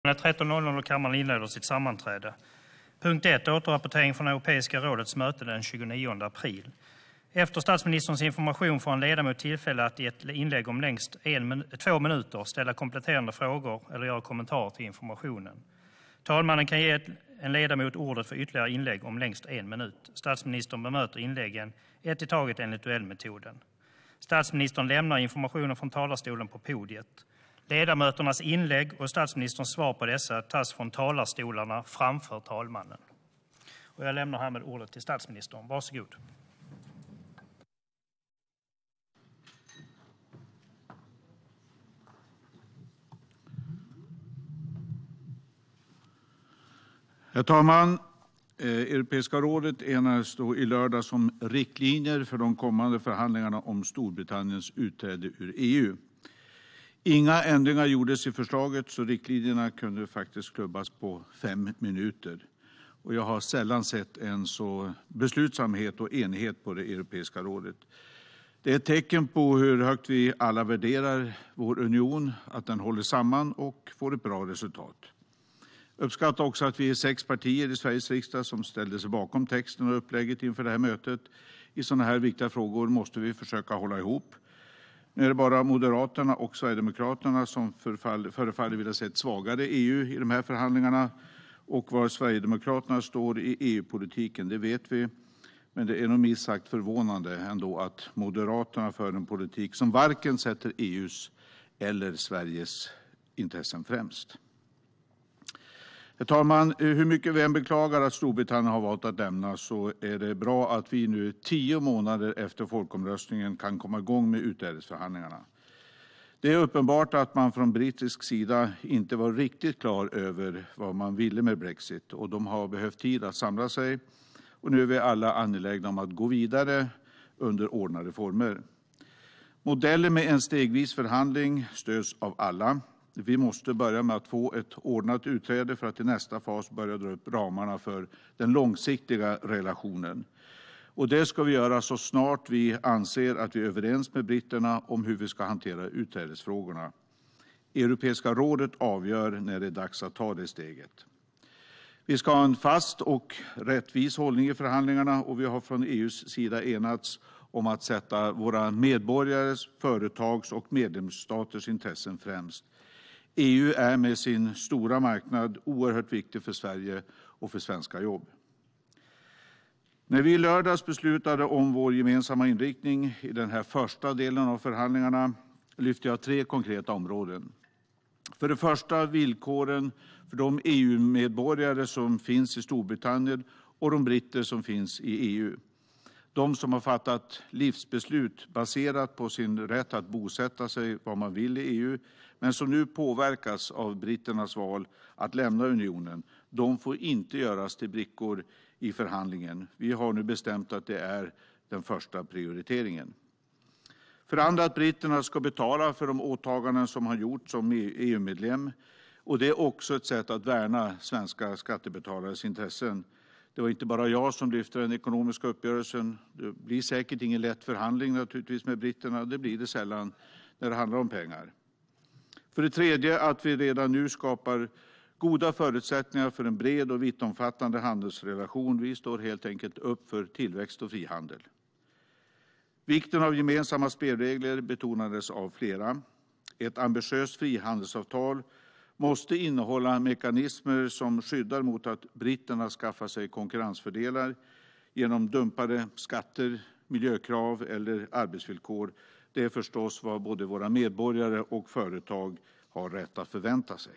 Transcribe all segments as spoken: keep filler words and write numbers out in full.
tretton noll noll och kammaren inleder sitt sammanträde. Punkt ett. Återrapportering från Europeiska rådets möte den tjugonionde april. Efter statsministerns information får en ledamot tillfälle att i ett inlägg om längst en, två minuter ställa kompletterande frågor eller göra kommentarer till informationen. Talmannen kan ge en ledamot ordet för ytterligare inlägg om längst en minut. Statsministern bemöter inläggen ett i taget enligt duellmetoden. Statsministern lämnar informationen från talarstolen på podiet. Ledamöternas inlägg och statsministerns svar på dessa tas från talarstolarna framför talmannen. Och jag lämnar härmed ordet till statsministern. Varsågod. Herr talman! Europeiska rådet enades då i lördag som riktlinjer för de kommande förhandlingarna om Storbritanniens utträde ur E U. Inga ändringar gjordes i förslaget, så riktlinjerna kunde faktiskt klubbas på fem minuter. Och jag har sällan sett en så beslutsamhet och enighet på det Europeiska rådet. Det är ett tecken på hur högt vi alla värderar vår union, att den håller samman och får ett bra resultat. Jag uppskattar också att vi är sex partier i Sveriges riksdag som ställde sig bakom texten och upplägget inför det här mötet. I sådana här viktiga frågor måste vi försöka hålla ihop. Nu är det bara Moderaterna och Sverigedemokraterna som förefaller vilja se ett svagare E U i de här förhandlingarna. Och var Sverigedemokraterna står i E U-politiken, det vet vi. Men det är nog minst sagt förvånande ändå att Moderaterna för en politik som varken sätter E U:s eller Sveriges intressen främst. Herr talman, hur mycket vi än beklagar att Storbritannien har valt att lämna, så är det bra att vi nu tio månader efter folkomröstningen kan komma igång med utträdesförhandlingarna. Det är uppenbart att man från brittisk sida inte var riktigt klar över vad man ville med Brexit, och de har behövt tid att samla sig. Och nu är vi alla angelägna om att gå vidare under ordnade former. Modellen med en stegvis förhandling stöds av alla. Vi måste börja med att få ett ordnat utträde för att i nästa fas börja dra upp ramarna för den långsiktiga relationen. Och det ska vi göra så snart vi anser att vi är överens med britterna om hur vi ska hantera utträdesfrågorna. Europeiska rådet avgör när det är dags att ta det steget. Vi ska ha en fast och rättvis hållning i förhandlingarna, och vi har från E U:s sida enats om att sätta våra medborgares, företags och medlemsstaters intressen främst. E U är med sin stora marknad oerhört viktig för Sverige och för svenska jobb. När vi i lördags beslutade om vår gemensamma inriktning i den här första delen av förhandlingarna lyfte jag tre konkreta områden. För det första villkoren för de E U-medborgare som finns i Storbritannien och de britter som finns i E U. De som har fattat livsbeslut baserat på sin rätt att bosätta sig var man vill i E U, men som nu påverkas av britternas val att lämna unionen, de får inte göras till brickor i förhandlingen. Vi har nu bestämt att det är den första prioriteringen. För det andra att britterna ska betala för de åtaganden som har gjorts som E U-medlem. Och det är också ett sätt att värna svenska skattebetalares intressen. Det var inte bara jag som lyfte den ekonomiska uppgörelsen. Det blir säkert ingen lätt förhandling naturligtvis med britterna. Det blir det sällan när det handlar om pengar. För det tredje att vi redan nu skapar goda förutsättningar för en bred och vittomfattande handelsrelation. Vi står helt enkelt upp för tillväxt och frihandel. Vikten av gemensamma spelregler betonades av flera. Ett ambitiöst frihandelsavtal måste innehålla mekanismer som skyddar mot att britterna skaffar sig konkurrensfördelar genom dumpade skatter, miljökrav eller arbetsvillkor. Det är förstås vad både våra medborgare och företag har rätt att förvänta sig.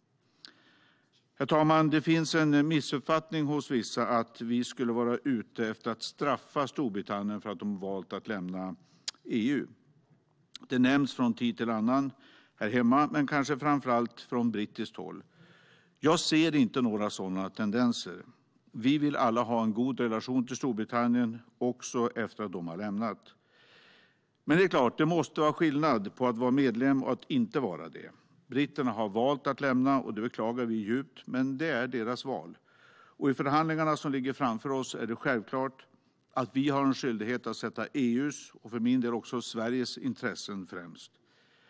Herr talman, det finns en missuppfattning hos vissa att vi skulle vara ute efter att straffa Storbritannien för att de valt att lämna E U. Det nämns från tid till annan här hemma, men kanske framförallt från brittiskt håll. Jag ser inte några sådana tendenser. Vi vill alla ha en god relation till Storbritannien också efter att de har lämnat. Men det är klart, det måste vara skillnad på att vara medlem och att inte vara det. Britterna har valt att lämna och det beklagar vi djupt, men det är deras val. Och i förhandlingarna som ligger framför oss är det självklart att vi har en skyldighet att sätta E U:s och för min del också Sveriges intressen främst.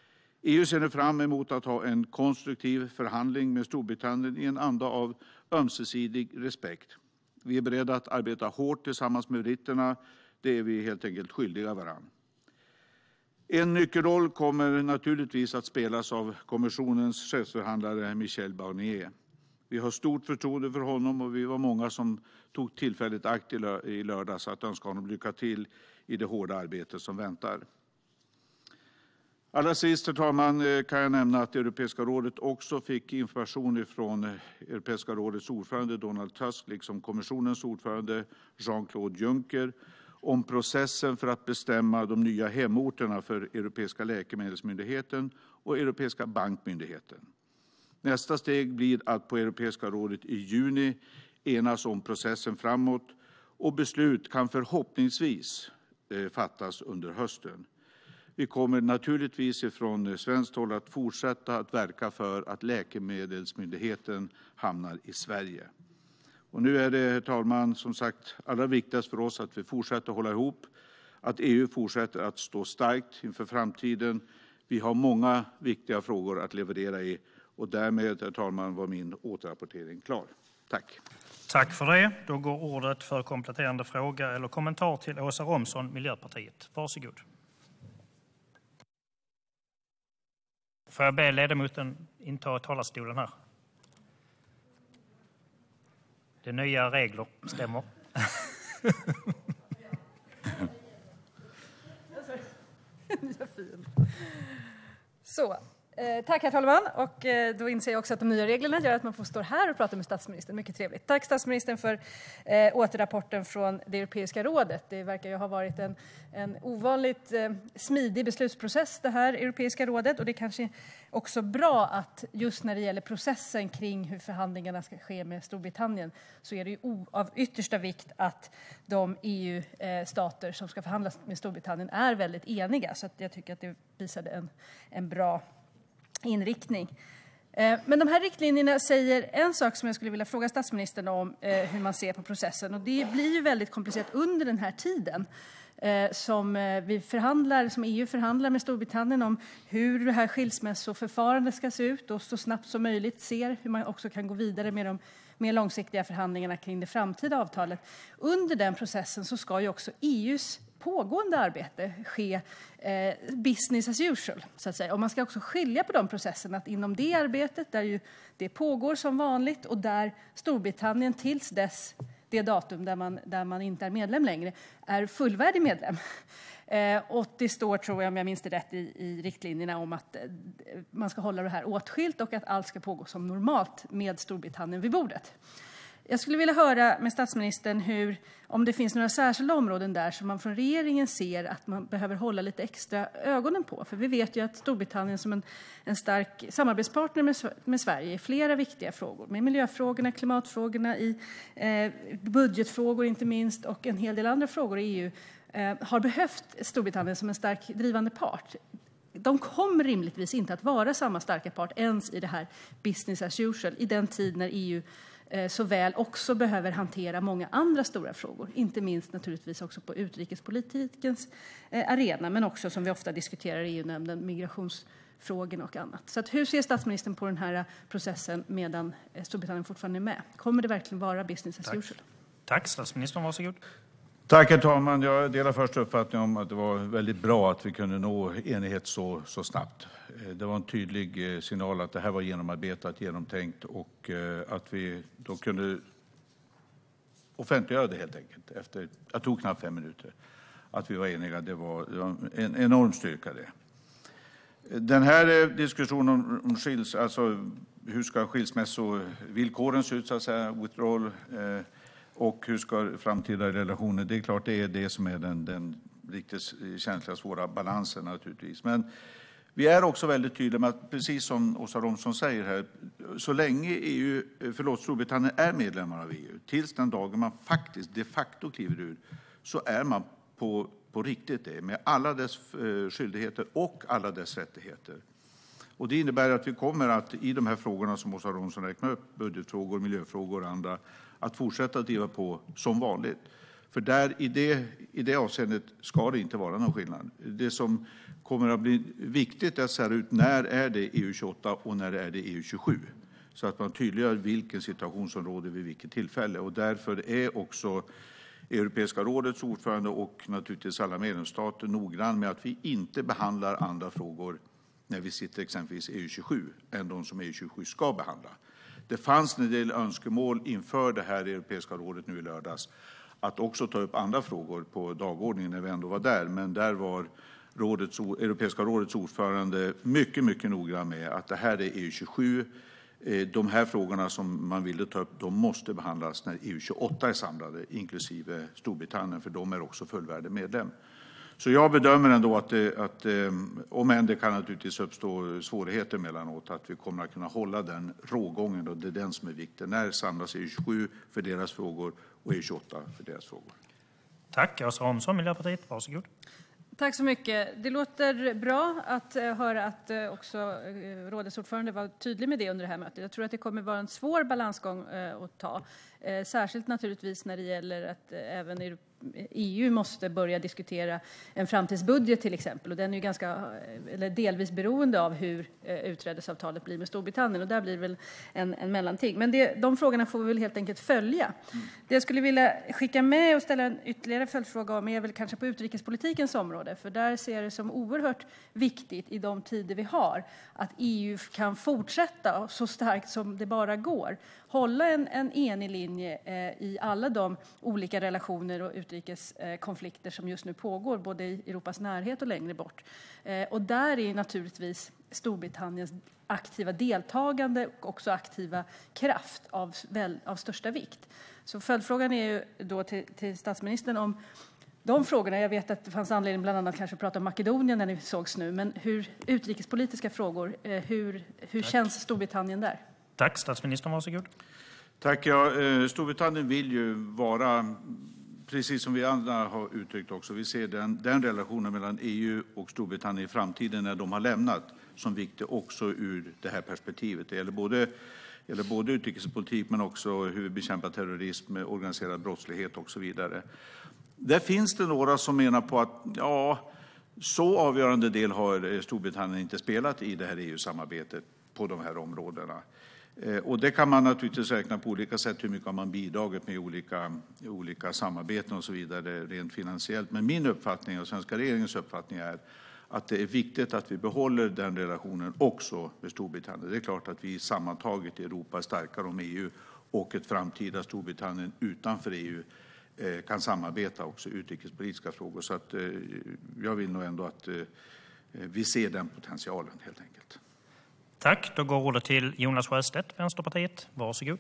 E U ser nu fram emot att ha en konstruktiv förhandling med Storbritannien i en anda av ömsesidig respekt. Vi är beredda att arbeta hårt tillsammans med britterna. Det är vi helt enkelt skyldiga varann. En nyckelroll kommer naturligtvis att spelas av kommissionens chefsförhandlare Michel Barnier. Vi har stort förtroende för honom och vi var många som tog tillfället akt i lördags att önska honom lycka till i det hårda arbete som väntar. Allra sist, herr talman, kan jag nämna att Europeiska rådet också fick information från Europeiska rådets ordförande Donald Tusk liksom kommissionens ordförande Jean-Claude Juncker om processen för att bestämma de nya hemorterna för Europeiska läkemedelsmyndigheten och Europeiska bankmyndigheten. Nästa steg blir att på Europeiska rådet i juni enas om processen framåt och beslut kan förhoppningsvis fattas under hösten. Vi kommer naturligtvis från svenskt håll att fortsätta att verka för att Läkemedelsmyndigheten hamnar i Sverige. Och nu är det, herr talman, som sagt allra viktigast för oss att vi fortsätter hålla ihop, att E U fortsätter att stå starkt inför framtiden. Vi har många viktiga frågor att leverera i och därmed, herr talman, var min återrapportering klar. Tack. Tack för det. Då går ordet för kompletterande fråga eller kommentar till Åsa Romson, Miljöpartiet. Varsågod. Får jag be ledamoten inta talarstolen här? Det är nya regler, stämmer. Så, eh, tack herr talman. Och eh, då inser jag också att de nya reglerna gör att man får stå här och prata med statsministern. Mycket trevligt. Tack statsministern för eh, återrapporten från det Europeiska rådet. Det verkar ju ha varit en, en ovanligt eh, smidig beslutsprocess det här Europeiska rådet. Och det är kanske också bra att just när det gäller processen kring hur förhandlingarna ska ske med Storbritannien så är det ju av yttersta vikt att de E U-stater som ska förhandla med Storbritannien är väldigt eniga. Så att jag tycker att det visade en, en bra inriktning. Men de här riktlinjerna säger en sak som jag skulle vilja fråga statsministern om hur man ser på processen. Och det blir ju väldigt komplicerat under den här tiden som vi förhandlar, som E U förhandlar med Storbritannien om hur det här skilsmässoförfarandet ska se ut och så snabbt som möjligt ser hur man också kan gå vidare med de mer långsiktiga förhandlingarna kring det framtida avtalet. Under den processen så ska ju också E U:s pågående arbete ske eh, business as usual, så att säga. Och man ska också skilja på de processerna, att inom det arbetet där ju det pågår som vanligt och där Storbritannien tills dess det datum där man, där man inte är medlem längre är fullvärdig medlem. Eh, och det står, tror jag, om jag minns det rätt, i, i riktlinjerna om att eh, man ska hålla det här åtskilt och att allt ska pågå som normalt med Storbritannien vid bordet. Jag skulle vilja höra med statsministern hur, om det finns några särskilda områden där som man från regeringen ser att man behöver hålla lite extra ögonen på. För vi vet ju att Storbritannien som en, en stark samarbetspartner med, med Sverige i flera viktiga frågor. Med miljöfrågorna, klimatfrågorna, i eh, budgetfrågor inte minst och en hel del andra frågor i E U eh, har behövt Storbritannien som en stark drivande part. De kommer rimligtvis inte att vara samma starka part ens i det här business as usual i den tid när E U så väl också behöver hantera många andra stora frågor. Inte minst naturligtvis också på utrikespolitikens arena, men också som vi ofta diskuterar i E U-nämnden, migrationsfrågorna och annat. Så att hur ser statsministern på den här processen medan Storbritannien fortfarande är med? Kommer det verkligen vara business as Tack. usual? Tack, statsministern, varsågod. Tack, herr talman. Jag delar först uppfattningen om att det var väldigt bra att vi kunde nå enighet så, så snabbt. Det var en tydlig signal att det här var genomarbetat, genomtänkt och att vi då kunde offentliggöra det helt enkelt. Efter, jag tog knappt fem minuter. Att vi var eniga, det var, det var en enorm styrka det. Den här diskussionen om, om skils, alltså hur ska skilsmässovillkoren se ut, så att säga, withdrawal, eh, och hur ska framtida relationer, det är klart det är det som är den, den riktigt känsliga, svåra balansen naturligtvis. Men vi är också väldigt tydliga med att, precis som Åsa Romson säger här, så länge E U, förlåt, Storbritannien är medlemmar av E U, tills den dagen man faktiskt de facto kliver ur, så är man på, på riktigt det, med alla dess skyldigheter och alla dess rättigheter. Och det innebär att vi kommer att i de här frågorna som Åsa Romson räknar upp, budgetfrågor, miljöfrågor och andra, att fortsätta att driva på som vanligt. För där, i, det, i det avseendet ska det inte vara någon skillnad. Det som kommer att bli viktigt är att säga ut när är det E U tjugoåtta och när är det E U tjugosju. Så att man tydliggör vilken situation som råder vid vilket tillfälle. Och därför är också Europeiska rådets ordförande och naturligtvis alla medlemsstater noggrann med att vi inte behandlar andra frågor när vi sitter exempelvis i E U tjugosju än de som E U tjugosju ska behandla. Det fanns en del önskemål inför det här Europeiska rådet nu i lördags att också ta upp andra frågor på dagordningen när vi ändå var där. Men där var rådets, Europeiska rådets ordförande mycket, mycket noggrann med att det här är E U tjugosju. De här frågorna som man ville ta upp, de måste behandlas när E U tjugoåtta är samlade, inklusive Storbritannien, för de är också fullvärdig medlem. Så jag bedömer ändå att, det, att om än det kan naturligtvis uppstå svårigheter mellanåt, att vi kommer att kunna hålla den rågången, och det är den som är viktig. När samlas E U tjugosju för deras frågor och E U tjugoåtta för deras frågor. Tack, Åsa Romson, Miljöpartiet. Varsågod. Tack så mycket. Det låter bra att höra att också rådets ordförande var tydlig med det under det här mötet. Jag tror att det kommer vara en svår balansgång att ta. Särskilt naturligtvis när det gäller att även E U måste börja diskutera en framtidsbudget till exempel. Och den är ju ganska, eller delvis beroende av hur utträdesavtalet blir med Storbritannien. Och där blir det väl en, en mellanting. Men det, de frågorna får vi väl helt enkelt följa. Mm. Det jag skulle vilja skicka med och ställa en ytterligare följdfråga om är väl kanske på utrikespolitikens område. För där ser jag det som oerhört viktigt i de tider vi har att E U kan fortsätta så starkt som det bara går. Hålla en, en enig linje eh, i alla de olika relationer och utrikeskonflikter eh, som just nu pågår, både i Europas närhet och längre bort. Eh, och där är naturligtvis Storbritanniens aktiva deltagande och också aktiva kraft av, väl, av största vikt. Så följdfrågan är ju då till, till statsministern om de frågorna. Jag vet att det fanns anledning bland annat kanske att prata om Makedonien när ni sågs nu, men hur utrikespolitiska frågor, eh, hur, hur känns Storbritannien där? Tack, statsministern, varsågod. Tack, ja, Storbritannien vill ju vara, precis som vi andra har uttryckt också, vi ser den, den relationen mellan E U och Storbritannien i framtiden när de har lämnat som viktig också ur det här perspektivet. Det gäller både, gäller både utrikespolitik men också hur vi bekämpar terrorism, organiserad brottslighet och så vidare. Där finns det några som menar på att ja, så avgörande del har Storbritannien inte spelat i det här E U-samarbetet på de här områdena. Och det kan man naturligtvis räkna på olika sätt, hur mycket har man bidragit med olika, olika samarbeten och så vidare rent finansiellt. Men min uppfattning och svenska regeringens uppfattning är att det är viktigt att vi behåller den relationen också med Storbritannien. Det är klart att vi sammantaget i Europa är starkare om E U och ett framtida Storbritannien utanför E U kan samarbeta också i utrikespolitiska frågor. Så att jag vill nog ändå att vi ser den potentialen helt enkelt. Tack. Då går ordet till Jonas Sjöstedt, Vänsterpartiet. Varsågod.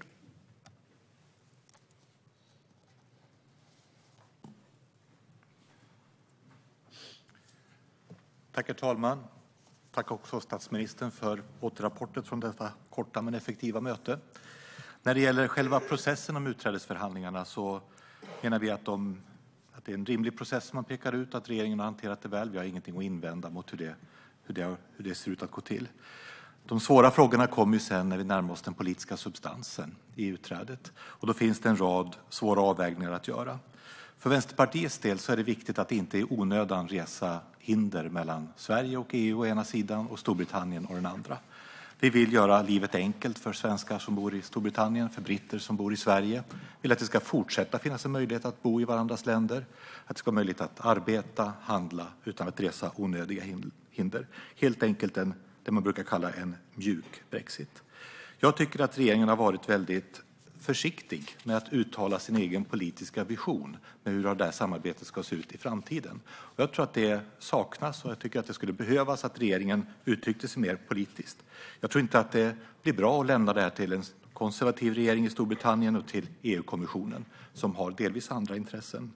Tack, herr talman. Tack också statsministern för återrapporten från detta korta men effektiva möte. När det gäller själva processen om utträdesförhandlingarna så menar vi att, de, att det är en rimlig process som man pekar ut, att regeringen har hanterat det väl. Vi har ingenting att invända mot hur det, hur det, hur det ser ut att gå till. De svåra frågorna kommer ju sen när vi närmar oss den politiska substansen i utträdet. Och då finns det en rad svåra avvägningar att göra. För Vänsterpartiets del så är det viktigt att inte i onödan resa hinder mellan Sverige och E U å ena sidan och Storbritannien å den andra. Vi vill göra livet enkelt för svenskar som bor i Storbritannien, för britter som bor i Sverige. Vi vill att det ska fortsätta finnas en möjlighet att bo i varandras länder. Att det ska vara möjligt att arbeta, handla utan att resa onödiga hinder. Helt enkelt en det man brukar kalla en mjuk Brexit. Jag tycker att regeringen har varit väldigt försiktig med att uttala sin egen politiska vision med hur det här samarbetet ska se ut i framtiden. Och jag tror att det saknas och jag tycker att det skulle behövas att regeringen uttryckte sig mer politiskt. Jag tror inte att det blir bra att lämna det här till en konservativ regering i Storbritannien och till E U-kommissionen som har delvis andra intressen.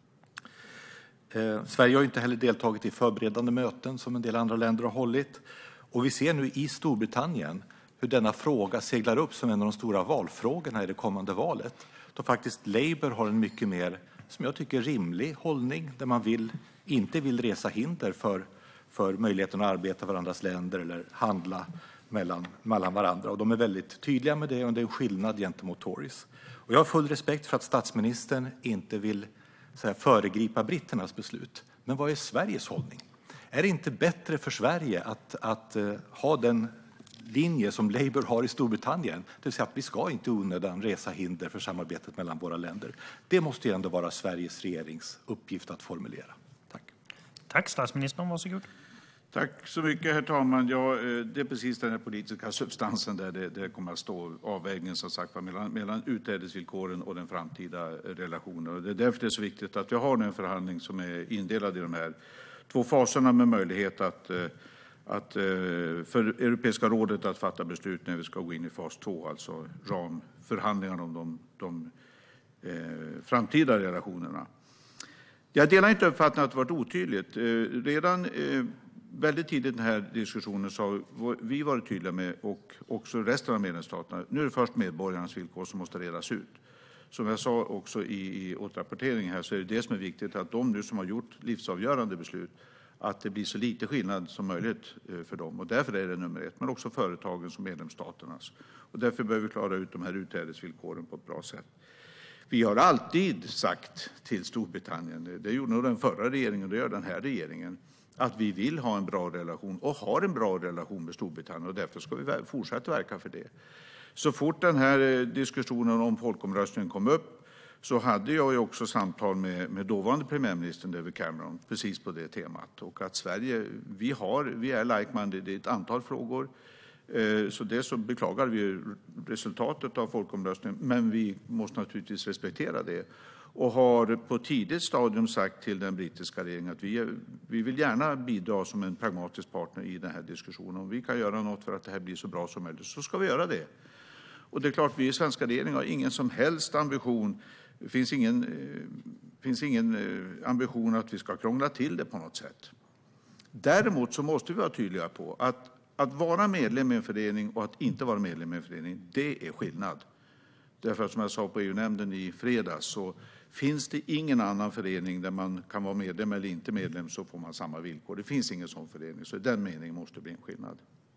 Eh, Sverige har inte heller deltagit i förberedande möten som en del andra länder har hållit. Och vi ser nu i Storbritannien hur denna fråga seglar upp som en av de stora valfrågorna i det kommande valet. Då faktiskt Labour har en mycket mer, som jag tycker, rimlig hållning där man vill, inte vill resa hinder för, för möjligheten att arbeta i varandras länder eller handla mellan, mellan varandra. Och de är väldigt tydliga med det och det är en skillnad gentemot Tories. Och jag har full respekt för att statsministern inte vill så här, föregripa britternas beslut. Men vad är Sveriges hållning? Är det inte bättre för Sverige att, att uh, ha den linje som Labour har i Storbritannien? Det vill säga att vi ska inte onödan resa hinder för samarbetet mellan våra länder. Det måste ju ändå vara Sveriges regerings uppgift att formulera. Tack. Tack, statsministern. Varsågod. Tack så mycket, herr talman. Ja, det är precis den här politiska substansen där det, det kommer att stå avvägningen som sagt, mellan, mellan utträdesvillkoren och den framtida relationen. Och det är därför det är så viktigt att vi har en förhandling som är indelad i de här två faserna med möjlighet att, att, för Europeiska rådet att fatta beslut när vi ska gå in i fas två, alltså ramförhandlingarna om de, de eh, framtida relationerna. Jag delar inte uppfattningen att det varit otydligt. Redan eh, väldigt tidigt i den här diskussionen så har vi varit tydliga med, och också resten av medlemsstaterna, nu är det först medborgarnas villkor som måste redas ut. Som jag sa också i, i återrapporteringen här, så är det det som är viktigt, att de nu som har gjort livsavgörande beslut, att det blir så lite skillnad som möjligt för dem. Och därför är det nummer ett, men också företagens och medlemsstaternas. Och därför behöver vi klara ut de här utträdesvillkoren på ett bra sätt. Vi har alltid sagt till Storbritannien, det gjorde nog den förra regeringen och det gör den här regeringen, att vi vill ha en bra relation och har en bra relation med Storbritannien, och därför ska vi fortsätta verka för det. Så fort den här diskussionen om folkomröstningen kom upp så hade jag ju också samtal med, med dåvarande premiärministern David Cameron precis på det temat. Och att Sverige, vi, har, vi är like-minded i ett antal frågor. Så det så beklagar vi resultatet av folkomröstningen, men vi måste naturligtvis respektera det. Och har på tidigt stadium sagt till den brittiska regeringen att vi, vi vill gärna bidra som en pragmatisk partner i den här diskussionen. Om vi kan göra något för att det här blir så bra som möjligt så ska vi göra det. Och det är klart, vi i svenska regeringen har ingen som helst ambition, det finns ingen, finns ingen ambition att vi ska krångla till det på något sätt. Däremot så måste vi vara tydliga på att att vara medlem i en förening och att inte vara medlem i en förening, det är skillnad. Därför att som jag sa på E U-nämnden i fredags så finns det ingen annan förening där man kan vara medlem eller inte medlem så får man samma villkor. Det finns ingen sån förening, så i den meningen måste det bli en skillnad.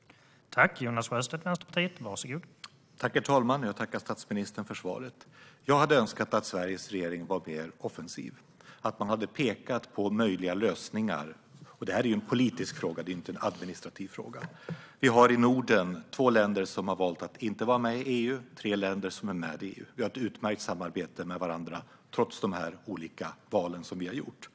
Tack, Jonas Sjöstedt, Vänsterpartiet. Varsågod. Tack, herr talman. Jag tackar statsministern för svaret. Jag hade önskat att Sveriges regering var mer offensiv. Att man hade pekat på möjliga lösningar. Och det här är ju en politisk fråga, det är inte en administrativ fråga. Vi har i Norden två länder som har valt att inte vara med i E U, tre länder som är med i E U. Vi har ett utmärkt samarbete med varandra trots de här olika valen som vi har gjort.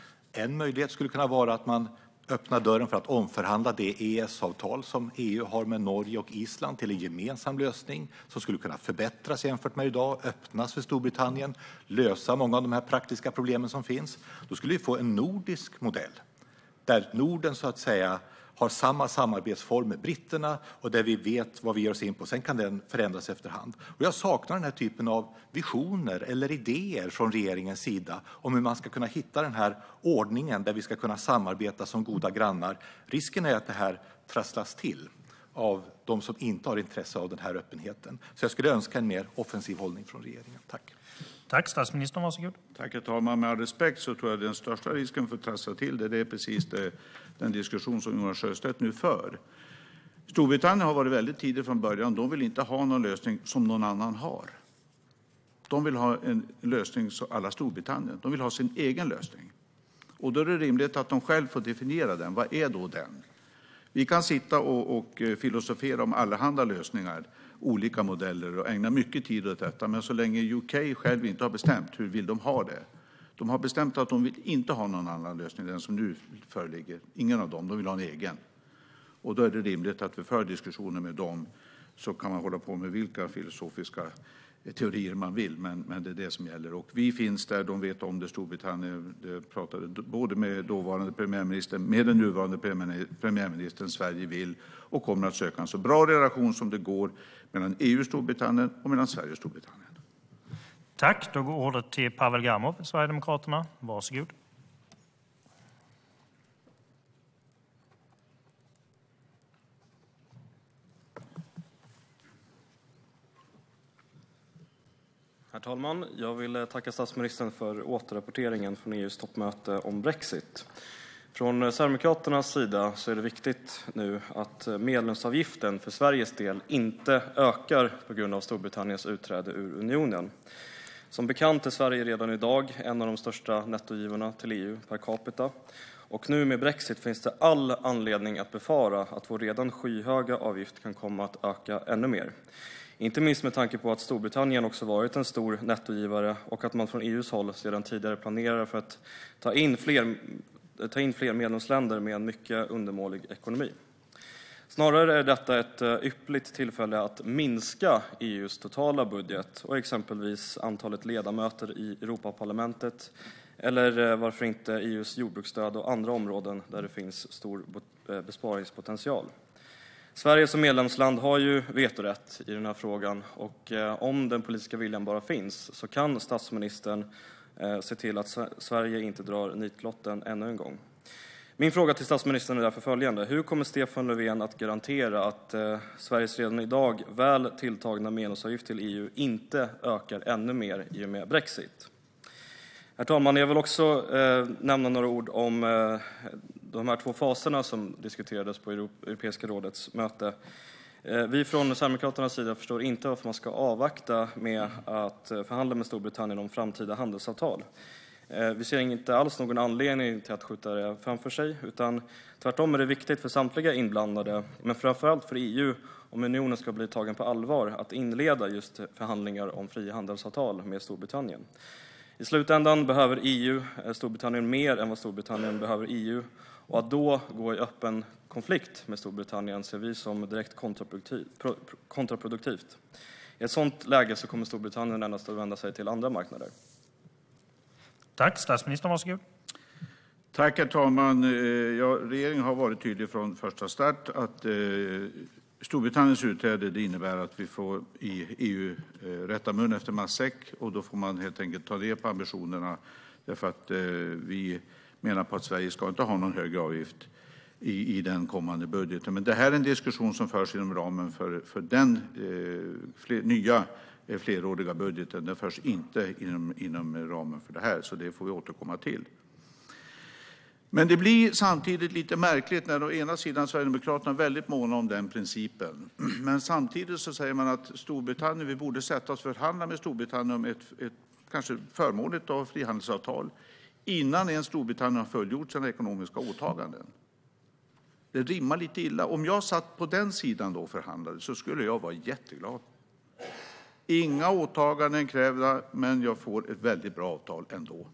En möjlighet skulle kunna vara att man öppnar dörren för att omförhandla det E E S-avtal som E U har med Norge och Island till en gemensam lösning som skulle kunna förbättras jämfört med idag, öppnas för Storbritannien, lösa många av de här praktiska problemen som finns. Då skulle vi få en nordisk modell där Norden så att säga har samma samarbetsform med britterna och där vi vet vad vi gör oss in på. Sen kan den förändras efterhand. Och jag saknar den här typen av visioner eller idéer från regeringens sida om hur man ska kunna hitta den här ordningen där vi ska kunna samarbeta som goda grannar. Risken är att det här trasslas till av de som inte har intresse av den här öppenheten. Så jag skulle önska en mer offensiv hållning från regeringen. Tack. Tack, statsministern. Varsågod. Tack, herr talman. Med all respekt så tror jag den största risken för att trassla till det, det är precis det, den diskussion som Jonas Sjöstedt nu för. Storbritannien har varit väldigt tidigt från början. De vill inte ha någon lösning som någon annan har. De vill ha en lösning som alla Storbritannien. De vill ha sin egen lösning. Och då är det rimligt att de själv får definiera den. Vad är då den? Vi kan sitta och, och filosofera om allehanda lösningar, olika modeller och ägna mycket tid åt detta. Men så länge U K själv inte har bestämt hur vill de ha det. De har bestämt att de vill inte ha någon annan lösning än den som nu föreligger. Ingen av dem, de vill ha en egen. Och då är det rimligt att vi för diskussioner med dem, så kan man hålla på med vilka filosofiska teorier man vill, men, men det är det som gäller. Och vi finns där, de vet om det, Storbritannien det pratade både med dåvarande premiärministern, med den nuvarande premiärministern. Sverige vill och kommer att söka en så bra relation som det går mellan E U och Storbritannien och mellan Sverige och Storbritannien. Tack, då går ordet till Pavel Gamov, Sverigedemokraterna. Varsågod. Herr talman, jag vill tacka statsministern för återrapporteringen från E U:s toppmöte om Brexit. Från Sverigedemokraternas sida så är det viktigt nu att medlemsavgiften för Sveriges del inte ökar på grund av Storbritanniens utträde ur unionen. Som bekant är Sverige redan idag en av de största nettogivarna till E U per capita. Och nu med Brexit finns det all anledning att befara att vår redan skyhöga avgift kan komma att öka ännu mer. Inte minst med tanke på att Storbritannien också varit en stor nettogivare och att man från E U:s håll sedan tidigare planerar för att ta in fler, ta in fler medlemsländer med en mycket undermålig ekonomi. Snarare är detta ett ypperligt tillfälle att minska E U:s totala budget och exempelvis antalet ledamöter i Europaparlamentet eller varför inte E U:s jordbruksstöd och andra områden där det finns stor besparingspotential. Sverige som medlemsland har ju vetorätt i den här frågan och om den politiska viljan bara finns så kan statsministern se till att Sverige inte drar nitlotten ännu en gång. Min fråga till statsministern är därför följande. Hur kommer Stefan Löfven att garantera att eh, Sveriges redan idag väl tilltagna medlemsavgift till E U inte ökar ännu mer i och med Brexit? Herr talman, jag vill också eh, nämna några ord om eh, de här två faserna som diskuterades på Europeiska rådets möte. Eh, vi från Sverigedemokraternas sida förstår inte varför man ska avvakta med att förhandla med Storbritannien om framtida handelsavtal. Vi ser inte alls någon anledning till att skjuta det framför sig, utan tvärtom är det viktigt för samtliga inblandade, men framförallt för E U om unionen ska bli tagen på allvar, att inleda just förhandlingar om frihandelsavtal med Storbritannien. I slutändan behöver E U Storbritannien mer än vad Storbritannien behöver E U, och att då gå i öppen konflikt med Storbritannien ser vi som direkt kontraproduktivt. I ett sådant läge så kommer Storbritannien endast att vända sig till andra marknader. Tack. Statsministern, varsågod. Tack, herr talman. Ja, regeringen har varit tydlig från första start att eh, Storbritanniens utträde det innebär att vi får i E U eh, rätta mun efter matsäck, och då får man helt enkelt ta det på ambitionerna därför att eh, vi menar på att Sverige ska inte ha någon högre avgift i, i den kommande budgeten. Men det här är en diskussion som förs inom ramen för, för den eh, fler, nya fleråriga budgeten. Den förs inte inom, inom ramen för det här, så det får vi återkomma till. Men det blir samtidigt lite märkligt när å ena sidan Sverigedemokraterna är väldigt måna om den principen. Men samtidigt så säger man att Storbritannien, vi borde sätta oss och förhandla med Storbritannien om ett, ett kanske förmånligt av frihandelsavtal innan ens Storbritannien har fullgjort sina ekonomiska åtaganden. Det rimmar lite illa. Om jag satt på den sidan då och förhandlade så skulle jag vara jätteglad. Inga åtaganden krävda, men jag får ett väldigt bra avtal ändå.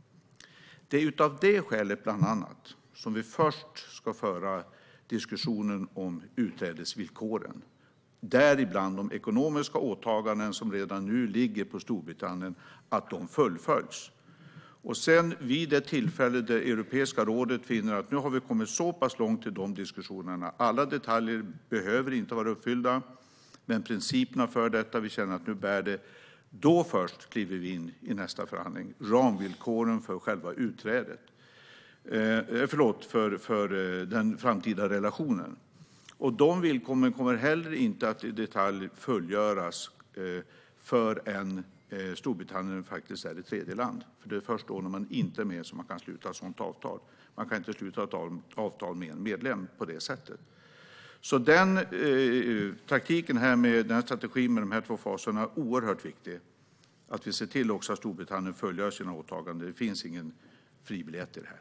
Det är utav det skälet bland annat som vi först ska föra diskussionen om utträdesvillkoren. Däribland de ekonomiska åtaganden som redan nu ligger på Storbritannien, att de fullföljs. Och sen vid det tillfälle där Europeiska rådet finner att nu har vi kommit så pass långt i de diskussionerna. Alla detaljer behöver inte vara uppfyllda. Men principerna för detta, vi känner att nu bär det. Då först kliver vi in i nästa förhandling. Ramvillkoren för själva utträdet. Eh, förlåt, för, för den framtida relationen. Och de villkoren kommer heller inte att i detalj fullgöras eh, förrän eh, Storbritannien faktiskt är ett tredje land. För det är först då när man inte är med som man kan sluta ett sådant avtal. Man kan inte sluta ett avtal med en medlem på det sättet. Så den eh, taktiken här med den strategin med de här två faserna är oerhört viktig. Att vi ser till också att Storbritannien följer sina åtaganden. Det finns ingen fribiljett i det här.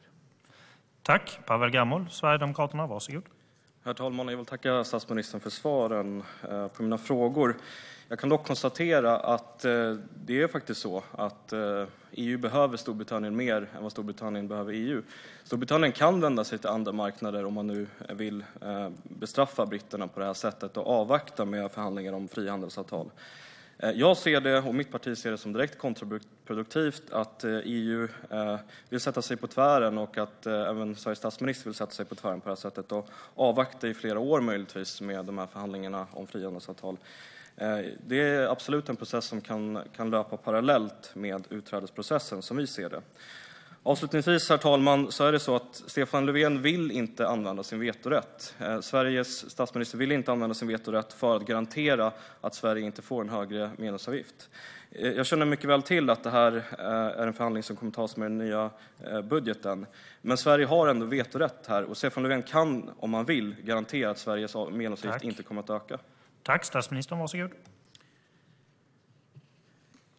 Tack. Pavel Gamol, Sverigedemokraterna, varsågod. Herr talman, jag vill tacka statsministern för svaren eh, på mina frågor. Jag kan dock konstatera att eh, det är faktiskt så att eh, E U behöver Storbritannien mer än vad Storbritannien behöver E U. Storbritannien kan vända sig till andra marknader om man nu vill eh, bestraffa britterna på det här sättet och avvakta med förhandlingar om frihandelsavtal. Eh, jag ser det, och mitt parti ser det, som direkt kontraproduktivt att eh, E U eh, vill sätta sig på tvären och att eh, även Sveriges statsminister vill sätta sig på tvären på det här sättet och avvakta i flera år möjligtvis med de här förhandlingarna om frihandelsavtal. Det är absolut en process som kan, kan löpa parallellt med utträdesprocessen som vi ser det. Avslutningsvis, herr talman, så är det så att Stefan Löfven vill inte använda sin vetorätt. Sveriges statsminister vill inte använda sin vetorätt för att garantera att Sverige inte får en högre medlemsavgift. Jag känner mycket väl till att det här är en förhandling som kommer tas med den nya budgeten. Men Sverige har ändå vetorätt här, och Stefan Löfven kan, om man vill, garantera att Sveriges medlemsavgift inte kommer att öka. Tack. Statsministern, varsågod.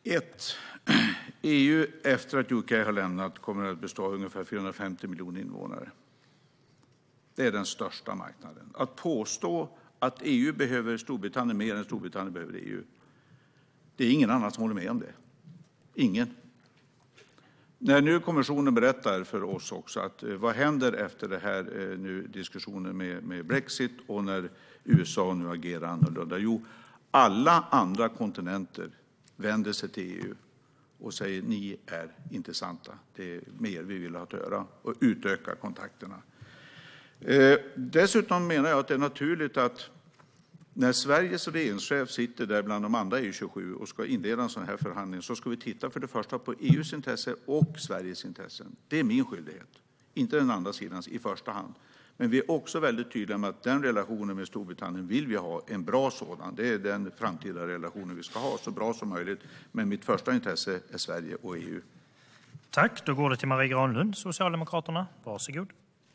Ett, E U efter att U K har lämnat kommer att bestå av ungefär fyrahundrafemtio miljoner invånare. Det är den största marknaden. Att påstå att E U behöver Storbritannien mer än Storbritannien behöver E U, det är ingen annan som håller med om det. Ingen. När nu kommissionen berättar för oss också att vad händer efter det här nu diskussionen med, med Brexit och när U S A nu agerar annorlunda. Jo, alla andra kontinenter vänder sig till E U och säger ni är intressanta. Det är mer vi vill ha att göra och utöka kontakterna. Eh, dessutom menar jag att det är naturligt att när Sveriges regeringschef sitter där bland de andra E U tjugosju och ska inleda en sån här förhandling så ska vi titta för det första på E U:s intresse och Sveriges intressen. Det är min skyldighet, inte den andra sidans i första hand. Men vi är också väldigt tydliga med att den relationen med Storbritannien vill vi ha en bra sådan. Det är den framtida relationen vi ska ha, så bra som möjligt. Men mitt första intresse är Sverige och E U. Tack, då går det till Marie Granlund, Socialdemokraterna. Varsågod.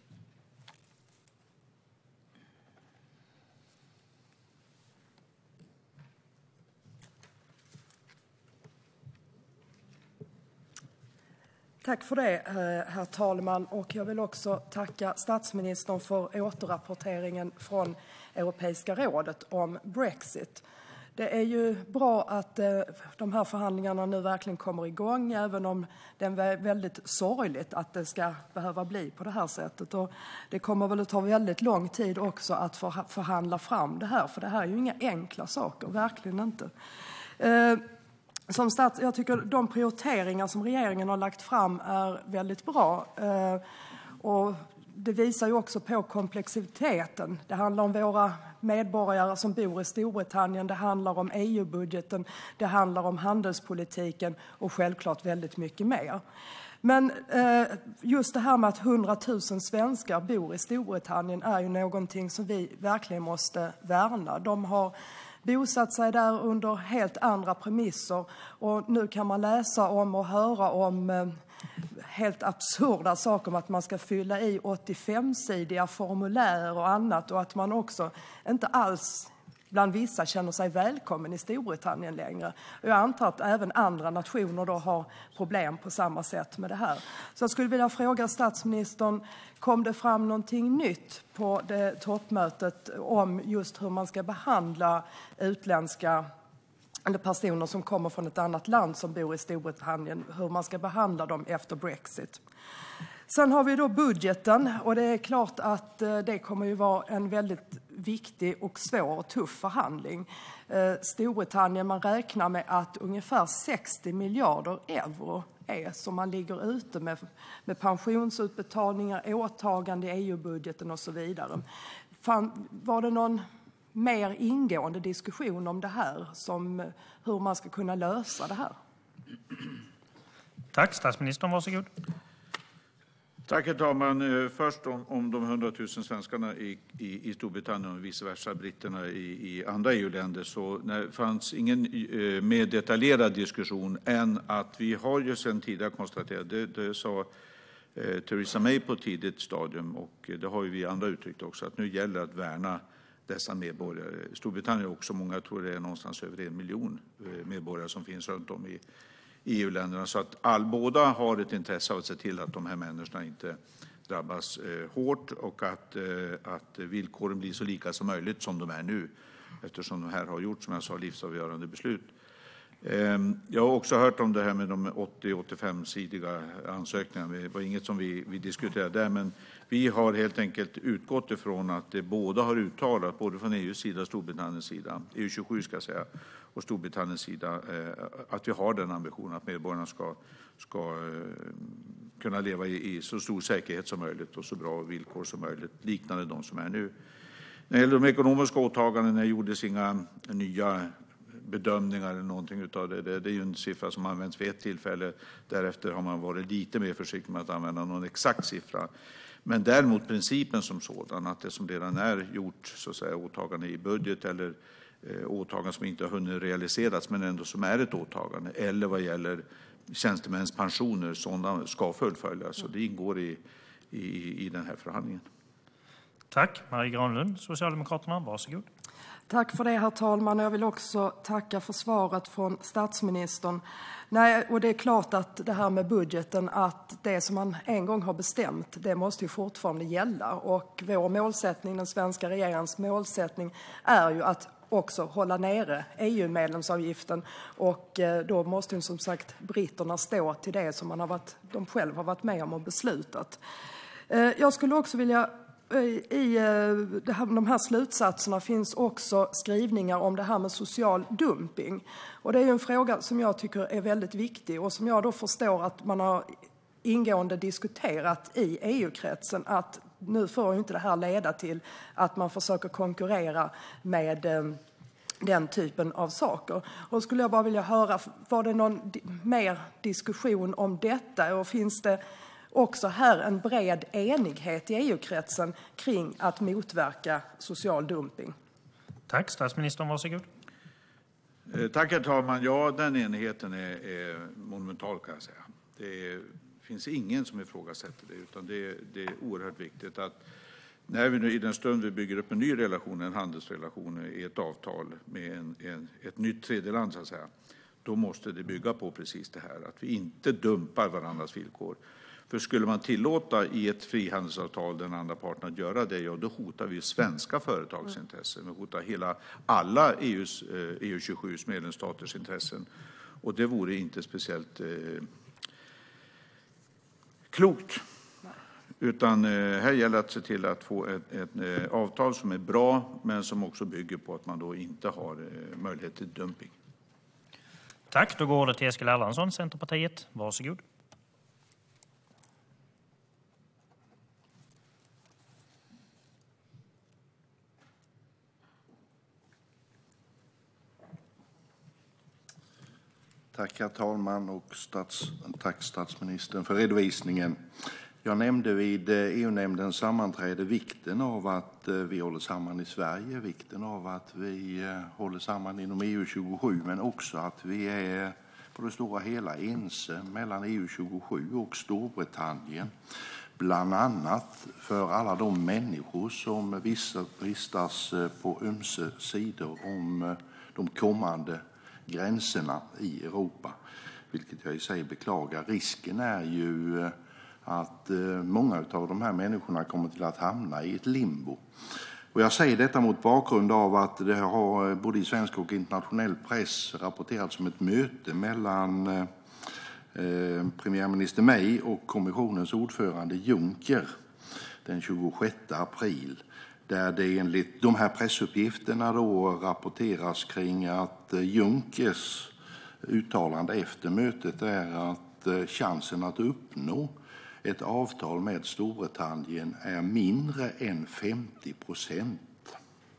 Tack för det, herr talman. Och jag vill också tacka statsministern för återrapporteringen från Europeiska rådet om Brexit. Det är ju bra att de här förhandlingarna nu verkligen kommer igång, även om det är väldigt sorgligt att det ska behöva bli på det här sättet. Och det kommer väl att ta väldigt lång tid också att förhandla fram det här, för det här är ju inga enkla saker, verkligen inte. Som stats, jag tycker de prioriteringar som regeringen har lagt fram är väldigt bra. Eh, och det visar ju också på komplexiteten. Det handlar om våra medborgare som bor i Storbritannien. Det handlar om E U-budgeten. Det handlar om handelspolitiken och självklart väldigt mycket mer. Men eh, just det här med att hundratusen svenskar bor i Storbritannien är ju någonting som vi verkligen måste värna. De har bosatt sig där under helt andra premisser och nu kan man läsa om och höra om eh, helt absurda saker om att man ska fylla i åttiofem-sidiga formulär och annat och att man också inte alls bland vissa känner sig välkommen i Storbritannien längre. Jag antar att även andra nationer då har problem på samma sätt med det här. Så jag skulle vilja fråga statsministern, kom det fram någonting nytt på det toppmötet om just hur man ska behandla utländska eller personer som kommer från ett annat land som bor i Storbritannien, hur man ska behandla dem efter Brexit? Sen har vi då budgeten och det är klart att det kommer ju vara en väldigt viktig och svår och tuff förhandling. Storbritannien, man räknar med att ungefär sextio miljarder euro är som man ligger ute med, med pensionsutbetalningar, åtagande i E U-budgeten och så vidare. Fan, var det någon mer ingående diskussion om det här, som hur man ska kunna lösa det här? Tack, statsministern, varsågod. Tack, herr talman. Först om, om de hundratusen svenskarna i, i, i Storbritannien och vice versa britterna i, i andra E U-länder, så det fanns ingen eh, mer detaljerad diskussion än att vi har ju sedan tidigare konstaterat, det, det sa eh, Theresa May på ett tidigt stadium och det har ju vi andra uttryckt också, att nu gäller det att värna dessa medborgare. Storbritannien är också många, jag tror det är någonstans över en miljon medborgare som finns runt om i E U-länderna. Så att all, båda har ett intresse av att se till att de här människorna inte drabbas eh, hårt och att, eh, att villkoren blir så lika som möjligt som de är nu. Eftersom de här har gjort, som jag sa, livsavgörande beslut. Eh, jag har också hört om det här med de åttio till åttiofem-sidiga ansökningarna. Det var inget som vi, vi diskuterade där, men vi har helt enkelt utgått ifrån att det båda har uttalat, både från E U:s sida och Storbritanniens sida, E U tjugosju ska jag säga, och Storbritanniens sida, att vi har den ambitionen att medborgarna ska, ska kunna leva i, i så stor säkerhet som möjligt och så bra villkor som möjligt, liknande de som är nu. När det gäller de ekonomiska åtagandena gjordes inga nya bedömningar eller någonting utav det. det. Det är ju en siffra som används vid ett tillfälle. Därefter har man varit lite mer försiktig med att använda någon exakt siffra. Men däremot principen som sådan, att det som redan är gjort, så att säga, åtagande i budget eller eh, åtagande som inte har hunnit realiseras men ändå som är ett åtagande, eller vad gäller tjänstemäns pensioner, sådana ska fullföljas. Så det ingår i, i, i den här förhandlingen. Tack. Marie Granlund, Socialdemokraterna, varsågod. Tack för det, herr talman. Jag vill också tacka för svaret från statsministern. Nej, och det är klart att det här med budgeten, att det som man en gång har bestämt, det måste ju fortfarande gälla. Och vår målsättning, den svenska regeringens målsättning, är ju att också hålla nere E U-medlemsavgiften. Och då måste ju som sagt britterna stå till det som man har varit, de själva har varit med om och beslutat. Jag skulle också vilja... I de här slutsatserna finns också skrivningar om det här med social dumping. Och det är en fråga som jag tycker är väldigt viktig och som jag då förstår att man har ingående diskuterat i E U-kretsen, att nu får ju inte det här leda till att man försöker konkurrera med den typen av saker. Och då skulle jag bara vilja höra, var det någon mer diskussion om detta, och finns det också här en bred enighet i E U-kretsen kring att motverka social dumping? Tack, statsministern, varsågod. Tack, herr talman. Ja, den enigheten är, är monumental, kan jag säga. Det är, finns ingen som ifrågasätter det, utan det, det är oerhört viktigt att när vi nu i den stund vi bygger upp en ny relation, en handelsrelation i ett avtal med en, en, ett nytt tredjeland, så att säga, då måste det bygga på precis det här, att vi inte dumpar varandras villkor. För skulle man tillåta i ett frihandelsavtal den andra parten att göra det, ja, då hotar vi svenska företagsintressen. Vi hotar hela, alla E U:s, E U tjugosju:s medlemsstaters intressen. Och det vore inte speciellt eh, klokt. Utan eh, här gäller att se till att få ett, ett eh, avtal som är bra, men som också bygger på att man då inte har eh, möjlighet till dumping. Tack, då går det till Eskil Erlandsson, Centerpartiet. Varsågod. Tack, herr talman, och stats, tack statsministern för redovisningen. Jag nämnde vid E U-nämndens sammanträde vikten av att vi håller samman i Sverige, vikten av att vi håller samman inom E U tjugosju, men också att vi är på det stora hela ense mellan E U tjugosju och Storbritannien. Bland annat för alla de människor som vistas på ömse sidor om de kommande gränserna i Europa, vilket jag i sig beklagar. Risken är ju att många av de här människorna kommer till att hamna i ett limbo. Och jag säger detta mot bakgrund av att det har både i svensk och internationell press rapporterats om ett möte mellan eh, premiärminister May och kommissionens ordförande Juncker den tjugosjätte april. Där det enligt de här pressuppgifterna då rapporteras kring att Junckers uttalande efter mötet är att chansen att uppnå ett avtal med Storbritannien är mindre än femtio procent.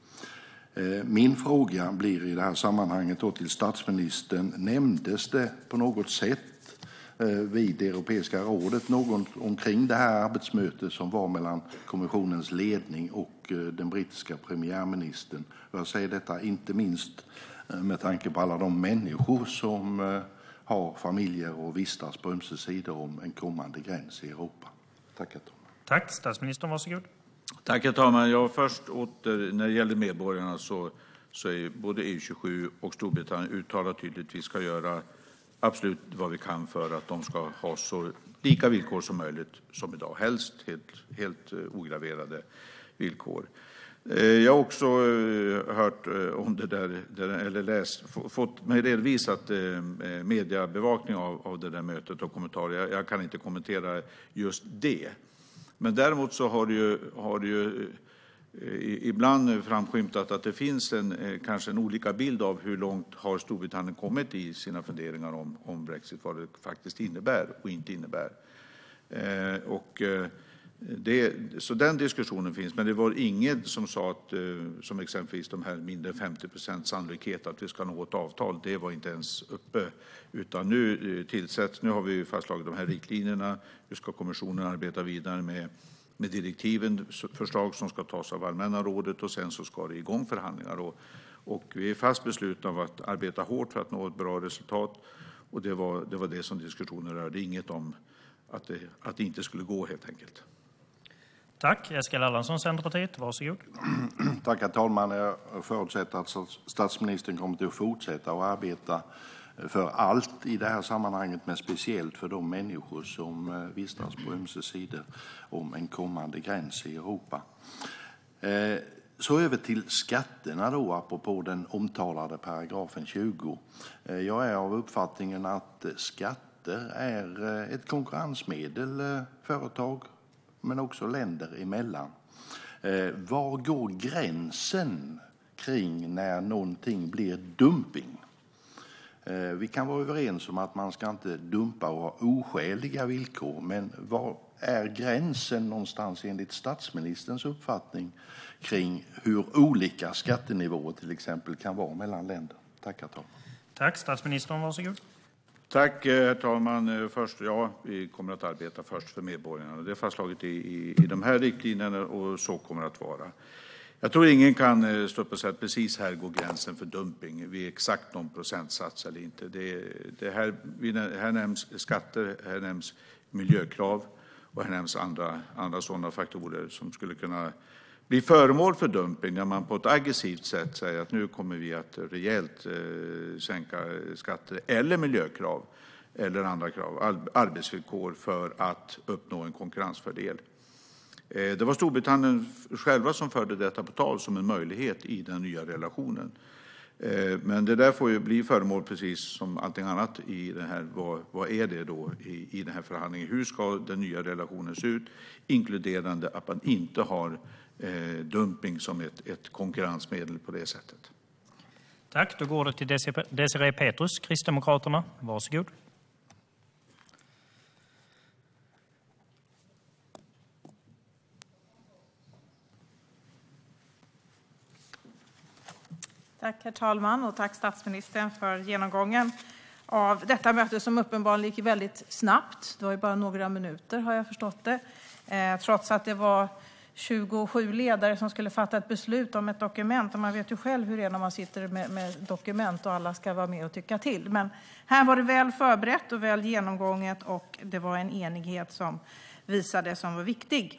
Min fråga blir i det här sammanhanget då till statsministern: nämndes det på något sätt vid Europeiska rådet någon omkring det här arbetsmötet som var mellan kommissionens ledning och den brittiska premiärministern? Jag säger detta inte minst med tanke på alla de människor som har familjer och vistas på ömse sidor om en kommande gräns i Europa. Tack, herr talman. Tack, statsministern, varsågod. Tack, herr talman. Jag först åter, när det gäller medborgarna så, så är både E U tjugosju och Storbritannien uttalat tydligt att vi ska göra absolut vad vi kan för att de ska ha så lika villkor som möjligt som idag. Helst helt, helt ograverade villkor. Jag har också hört om det där, eller läst, fått mig redovisat mediebevakning av, av det där mötet och kommentarer. Jag, jag kan inte kommentera just det. Men däremot så har det ju, har det ju ibland framskymtat att det finns en, kanske en olika bild av hur långt har Storbritannien kommit i sina funderingar om, om Brexit, vad det faktiskt innebär och inte innebär. Eh, och det, så den diskussionen finns, men det var inget som sa att, som exempelvis de här mindre femtio procent sannolikhet att vi ska nå ett avtal, det var inte ens uppe. Utan nu tillsätts, nu har vi fastslagit de här riktlinjerna, nu ska kommissionen arbeta vidare med med direktiven, förslag som ska tas av allmänna rådet, och sen så ska det igång förhandlingar. Och, och vi är fast beslutna av att arbeta hårt för att nå ett bra resultat, och det var det, var det som diskussionen rörde, inget om att det, att det inte skulle gå helt enkelt. Tack. Eskil Erlandsson, Centerpartiet. Varsågod. Tack, herr talman. Jag förutsätter att statsministern kommer att fortsätta att arbeta för allt i det här sammanhanget, men speciellt för de människor som vistas på ömse sidor om en kommande gräns i Europa. Så över till skatterna då, apropå den omtalade paragrafen tjugo. Jag är av uppfattningen att skatter är ett konkurrensmedel företag men också länder emellan. Var går gränsen kring när någonting blir dumping? Vi kan vara överens om att man ska inte dumpa och ha oskäliga villkor, men var är gränsen någonstans enligt statsministerns uppfattning kring hur olika skattenivåer till exempel kan vara mellan länder? Tack, herr talman. Tack. Statsministern, varsågod. Tack, herr talman. Först, ja, vi kommer att arbeta först för medborgarna. Det är fastslaget i, i, i de här riktlinjerna och så kommer det att vara. Jag tror ingen kan stå upp och säga att precis här går gränsen för dumping. Vi är exakt någon procentsats eller inte. Det, det här, här nämns skatter, här nämns miljökrav och här nämns andra, andra sådana faktorer som skulle kunna bli föremål för dumping när man på ett aggressivt sätt säger att nu kommer vi att rejält eh, sänka skatter eller miljökrav eller andra krav, arbetsvillkor för att uppnå en konkurrensfördel. Eh, det var Storbritannien själva som förde detta på tal som en möjlighet i den nya relationen. Eh, men det där får ju bli föremål precis som allting annat i den här, vad, vad är det då i, i den här förhandlingen? Hur ska den nya relationen se ut? Inkluderande att man inte har Eh, dumping som ett, ett konkurrensmedel på det sättet. Tack. Då går det till Desirée Petrus, Kristdemokraterna. Varsågod. Tack, herr talman, och tack statsministern för genomgången av detta möte som uppenbarligen gick väldigt snabbt. Det var ju bara några minuter, har jag förstått det. Eh, trots att det var tjugosju ledare som skulle fatta ett beslut om ett dokument. Och man vet ju själv hur det är när man sitter med, med dokument och alla ska vara med och tycka till. Men här var det väl förberett och väl genomgånget och det var en enighet som visade som var viktig.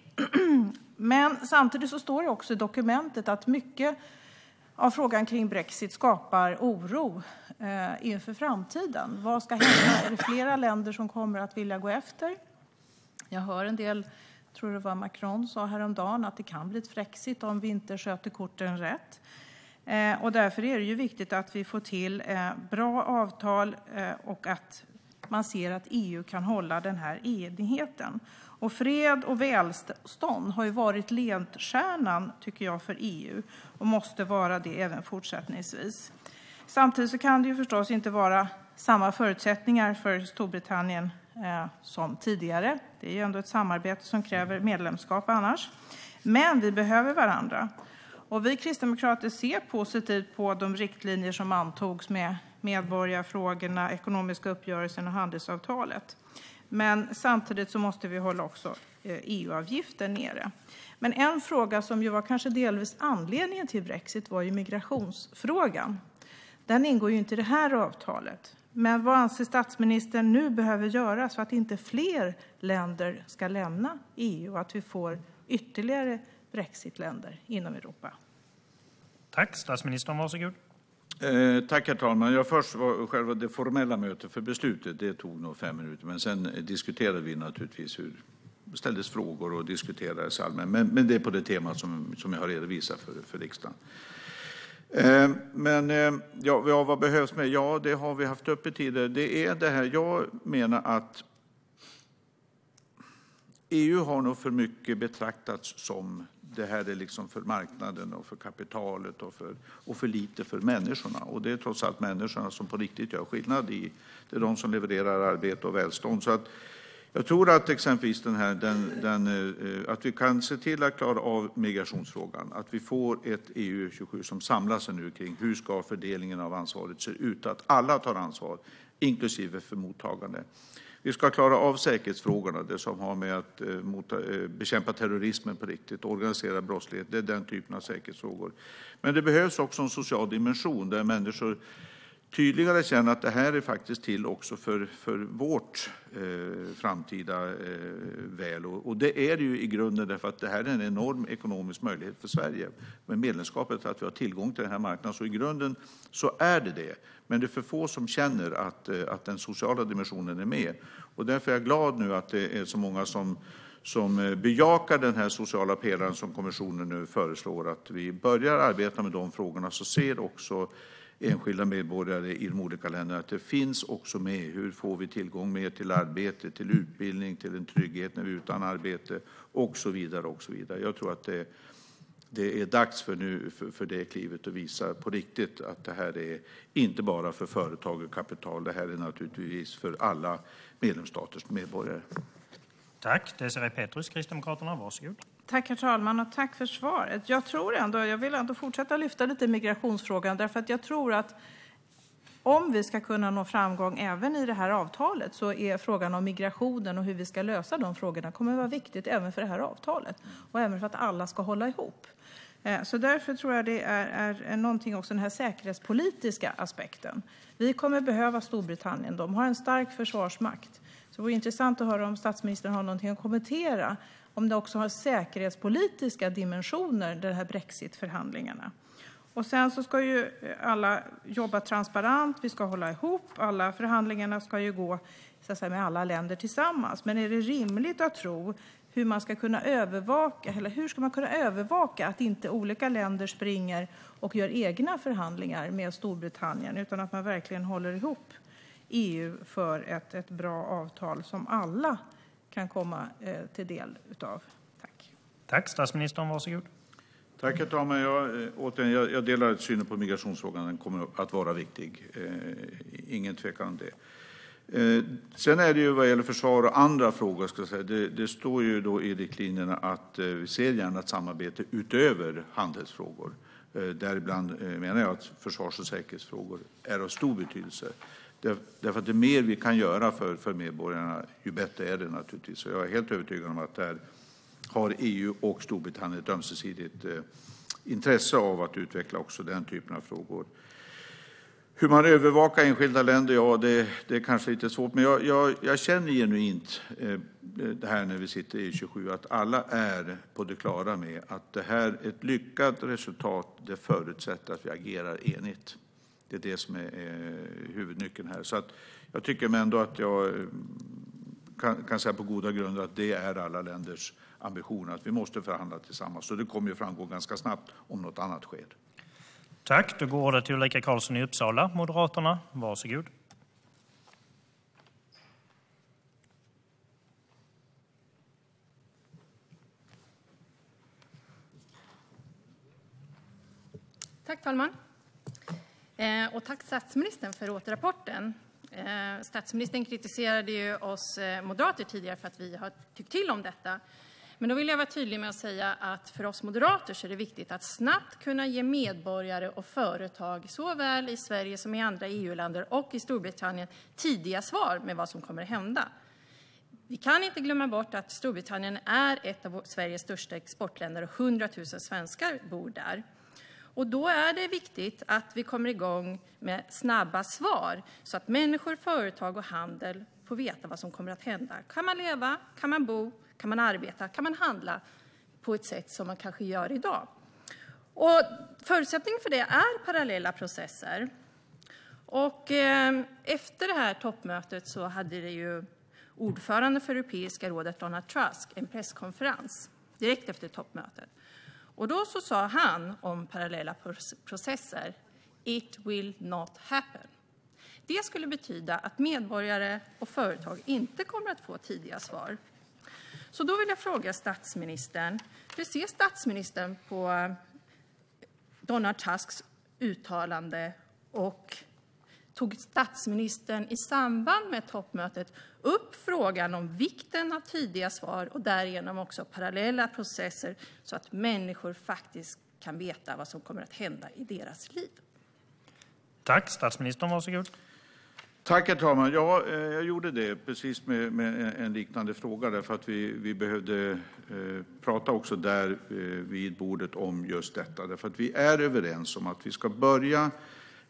Men samtidigt så står det också i dokumentet att mycket av frågan kring Brexit skapar oro eh, inför framtiden. Vad ska hända? Är det flera länder som kommer att vilja gå efter? Jag hör en del, jag tror det var Macron sa häromdagen, att det kan bli ett Brexit om vi inte sköter korten rätt. Eh, och därför är det ju viktigt att vi får till eh, bra avtal eh, och att man ser att E U kan hålla den här enigheten. Och fred och välstånd har ju varit ledstjärnan, tycker jag, för E U och måste vara det även fortsättningsvis. Samtidigt så kan det ju förstås inte vara samma förutsättningar för Storbritannien eh, som tidigare. Det är ju ändå ett samarbete som kräver medlemskap annars. Men vi behöver varandra. Och vi kristdemokrater ser positivt på de riktlinjer som antogs med medborgarfrågorna, ekonomiska uppgörelsen och handelsavtalet. Men samtidigt så måste vi hålla också E U-avgiften nere. Men en fråga som ju var kanske delvis anledningen till Brexit var ju migrationsfrågan. Den ingår ju inte i det här avtalet. Men vad anser statsministern nu behöver göras för att inte fler länder ska lämna E U och att vi får ytterligare Brexitländer inom Europa? Tack. Statsministern, varsågod. Eh, tack, herr talman. Jag först var själva det formella mötet för beslutet. Det tog nog fem minuter. Men sen diskuterade vi naturligtvis hur det ställdes frågor och diskuterades allmänt. Men, men det är på det temat som, som jag har redovisat för, för riksdagen. Eh, men eh, ja, ja, vad behövs med? Ja, det har vi haft uppe tidigare. Det är det här. Jag menar att E U har nog för mycket betraktats som det här är liksom för marknaden och för kapitalet och för, och för lite för människorna. Och det är trots allt människorna som på riktigt gör skillnad i. Det är de som levererar arbete och välstånd. Så att jag tror att exempelvis den här, den, den, att vi kan se till att klara av migrationsfrågan. Att vi får ett E U tjugosju som samlar sig nu kring hur ska fördelningen av ansvaret se ut. Att alla tar ansvar, inklusive för mottagande. Vi ska klara av säkerhetsfrågorna, det som har med att eh, mot, eh, bekämpa terrorismen på riktigt, organisera brottslighet, det är den typen av säkerhetsfrågor. Men det behövs också en social dimension där människor tydligare känna att det här är faktiskt till också för, för vårt eh, framtida eh, väl. Och, och det är det ju i grunden därför att det här är en enorm ekonomisk möjlighet för Sverige. Med medlemskapet, att vi har tillgång till den här marknaden, så i grunden så är det det. Men det är för få som känner att, att den sociala dimensionen är med. Och därför är jag glad nu att det är så många som, som bejakar den här sociala pelaren som kommissionen nu föreslår. Att vi börjar arbeta med de frågorna, så ser också enskilda medborgare i de olika länderna att det finns också med. Hur får vi tillgång mer till arbete, till utbildning, till en trygghet när vi är utan arbete och så vidare. och så vidare. Jag tror att det, det är dags för, nu, för, för det klivet att visa på riktigt att det här är inte bara för företag och kapital. Det här är naturligtvis för alla medlemsstaters medborgare. Tack. Desirée Pethrus, Kristdemokraterna. Varsågod. Tack herr talman och tack för svaret. Jag tror ändå, jag vill ändå fortsätta lyfta lite migrationsfrågan därför att jag tror att om vi ska kunna nå framgång även i det här avtalet så är frågan om migrationen och hur vi ska lösa de frågorna kommer att vara viktigt även för det här avtalet och även för att alla ska hålla ihop. Så därför tror jag det är, är någonting också den här säkerhetspolitiska aspekten. Vi kommer behöva Storbritannien, de har en stark försvarsmakt. Så det vore intressant att höra om statsministern har någonting att kommentera om det också har säkerhetspolitiska dimensioner, de här Brexit-förhandlingarna. Och sen så ska ju alla jobba transparent, vi ska hålla ihop, alla förhandlingarna ska ju gå så att säga, med alla länder tillsammans. Men är det rimligt att tro hur man ska kunna övervaka, eller hur ska man kunna övervaka att inte olika länder springer och gör egna förhandlingar med Storbritannien, utan att man verkligen håller ihop E U för ett, ett bra avtal som alla kan komma eh, till del utav. Tack. Tack. Statsministern, varsågod. Tack, herr talman. Jag, återigen, jag, jag delar synen på migrationsfrågan. Den kommer att vara viktig. Eh, ingen tvekan om det. Eh, sen är det ju vad gäller försvar och andra frågor, ska jag säga. Det, det står ju då i riktlinjerna att eh, vi ser gärna ett samarbete utöver handelsfrågor. Eh, däribland eh, menar jag att försvars- och säkerhetsfrågor är av stor betydelse. Därför att det mer vi kan göra för, för medborgarna, ju bättre är det naturligtvis. Så jag är helt övertygad om att där har E U och Storbritannien ett ömsesidigt eh, intresse av att utveckla också den typen av frågor. Hur man övervakar enskilda länder, ja det, det är kanske lite svårt. Men jag, jag, jag känner genuint eh, det här när vi sitter i tjugosju att alla är på det klara med att det här, ett lyckat resultat, det förutsätter att vi agerar enigt. Det är det som är eh, huvudnyckeln här. Så att jag tycker ändå att jag kan, kan säga på goda grunder att det är alla länders ambition att vi måste förhandla tillsammans. Så det kommer ju framgå ganska snabbt om något annat sker. Tack. Då går ordet till Ulrika Karlsson i Uppsala, Moderaterna. Varsågod. Tack talman. Eh, och tack statsministern för återrapporten. Eh, statsministern kritiserade ju oss eh, moderater tidigare för att vi har tyckt till om detta. Men då vill jag vara tydlig med att säga att för oss moderater så är det viktigt att snabbt kunna ge medborgare och företag såväl i Sverige som i andra E U-länder och i Storbritannien tidiga svar med vad som kommer att hända. Vi kan inte glömma bort att Storbritannien är ett av Sveriges största exportländer och hundratusen svenskar bor där. Och då är det viktigt att vi kommer igång med snabba svar så att människor, företag och handel får veta vad som kommer att hända. Kan man leva? Kan man bo? Kan man arbeta? Kan man handla på ett sätt som man kanske gör idag? Och förutsättningen för det är parallella processer. Och eh, efter det här toppmötet så hade det ju ordförande för Europeiska rådet, Donald Tusk, en presskonferens direkt efter toppmötet. Och då så sa han om parallella processer, it will not happen. Det skulle betyda att medborgare och företag inte kommer att få tidiga svar. Så då vill jag fråga statsministern, hur ser statsministern på Donald Tusks uttalande och tog statsministern i samband med toppmötet upp frågan om vikten av tidiga svar och därigenom också parallella processer så att människor faktiskt kan veta vad som kommer att hända i deras liv? Tack. Statsministern, varsågod. Tack, herr talman. Ja, jag gjorde det precis med, med en liknande fråga därför att vi, vi behövde eh, prata också där eh, vid bordet om just detta. Därför att vi är överens om att vi ska börja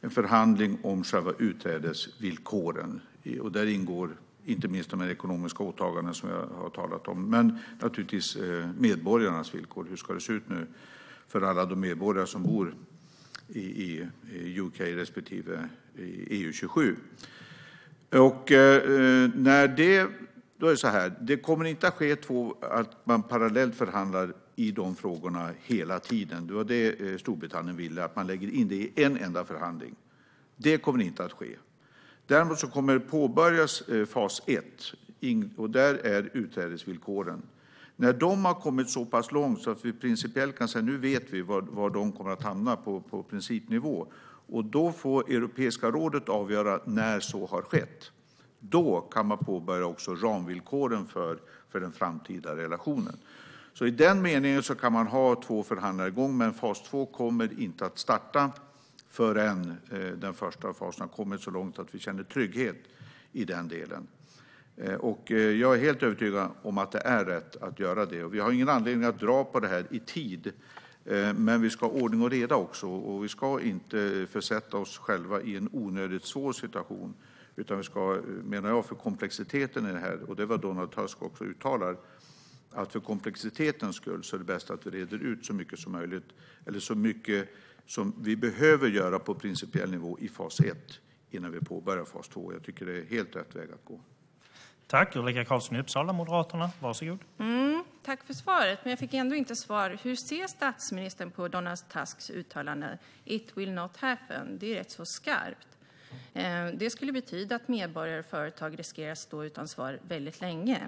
en förhandling om själva utträdesvillkoren. Och där ingår inte minst de här ekonomiska åtaganden som jag har talat om, men naturligtvis medborgarnas villkor. Hur ska det se ut nu för alla de medborgare som bor i, i U K respektive i E U tjugosju? Och eh, när det, då är det så här, det kommer inte att ske två, att man parallellt förhandlar i de frågorna hela tiden. Det var det Storbritannien ville, att man lägger in det i en enda förhandling. Det kommer inte att ske. Däremot så kommer påbörjas fas ett, och där är utträdesvillkoren. När de har kommit så pass långt så att vi principiellt kan säga nu vet vi var, var de kommer att hamna på, på principnivå. Och då får Europeiska rådet avgöra när så har skett. Då kan man påbörja också ramvillkoren för, för den framtida relationen. Så i den meningen så kan man ha två förhandlare igång, men fas två kommer inte att starta förrän eh, den första fasen har kommit så långt att vi känner trygghet i den delen. Eh, och eh, jag är helt övertygad om att det är rätt att göra det. Och vi har ingen anledning att dra på det här i tid, eh, men vi ska ha ordning och reda också. Och vi ska inte försätta oss själva i en onödigt svår situation, utan vi ska, menar jag, för komplexiteten i det här, och det var Donald Tusk också uttalar, att för komplexitetens skull så är det bäst att vi reder ut så mycket som möjligt, eller så mycket som vi behöver göra på principiell nivå i fas ett innan vi påbörjar fas två. Jag tycker det är helt rätt väg att gå. Tack. Ulrika Karlsson i Uppsala, Moderaterna. Varsågod. Mm, tack för svaret, men jag fick ändå inte svar. Hur ser statsministern på Donald Tusks uttalande "It will not happen"? Det är rätt så skarpt. Det skulle betyda att medborgare och företag riskerar att stå utan svar väldigt länge.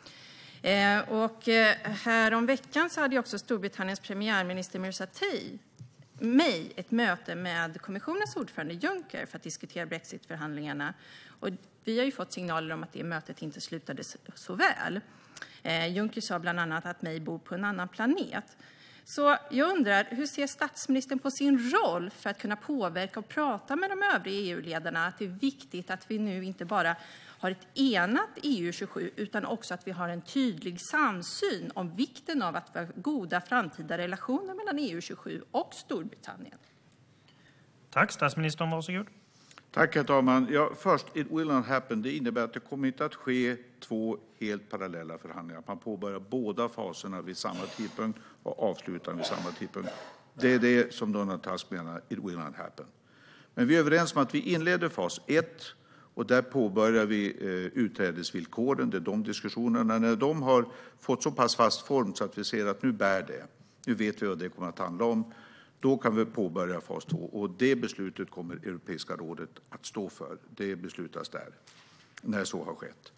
Och här om veckan så hade också Storbritanniens premiärminister Theresa May ett möte med kommissionens ordförande Juncker för att diskutera Brexitförhandlingarna. Och vi har ju fått signaler om att det mötet inte slutade så väl. Juncker sa bland annat att May bor på en annan planet. Så jag undrar, hur ser statsministern på sin roll för att kunna påverka och prata med de övriga E U-ledarna att det är viktigt att vi nu inte bara har ett enat E U tjugosju utan också att vi har en tydlig samsyn om vikten av att vi har goda framtida relationer mellan E U tjugosju och Storbritannien? Tack, statsministern, varsågod. Tack, herr talman. Ja, först, it will not happen. Det innebär att det kommer inte att ske två helt parallella förhandlingar. Man påbörjar båda faserna vid samma tidpunkt och avslutar vid samma tidpunkt. Det är det som Donald Tusk menar, it will not happen. Men vi är överens om att vi inleder fas ett och där påbörjar vi eh, utträdesvillkoren. Det är de diskussionerna. När de har fått så pass fast form så att vi ser att nu bär det, nu vet vi vad det kommer att handla om, då kan vi påbörja fas två. Och det beslutet kommer Europeiska rådet att stå för. Det beslutas där, när så har skett.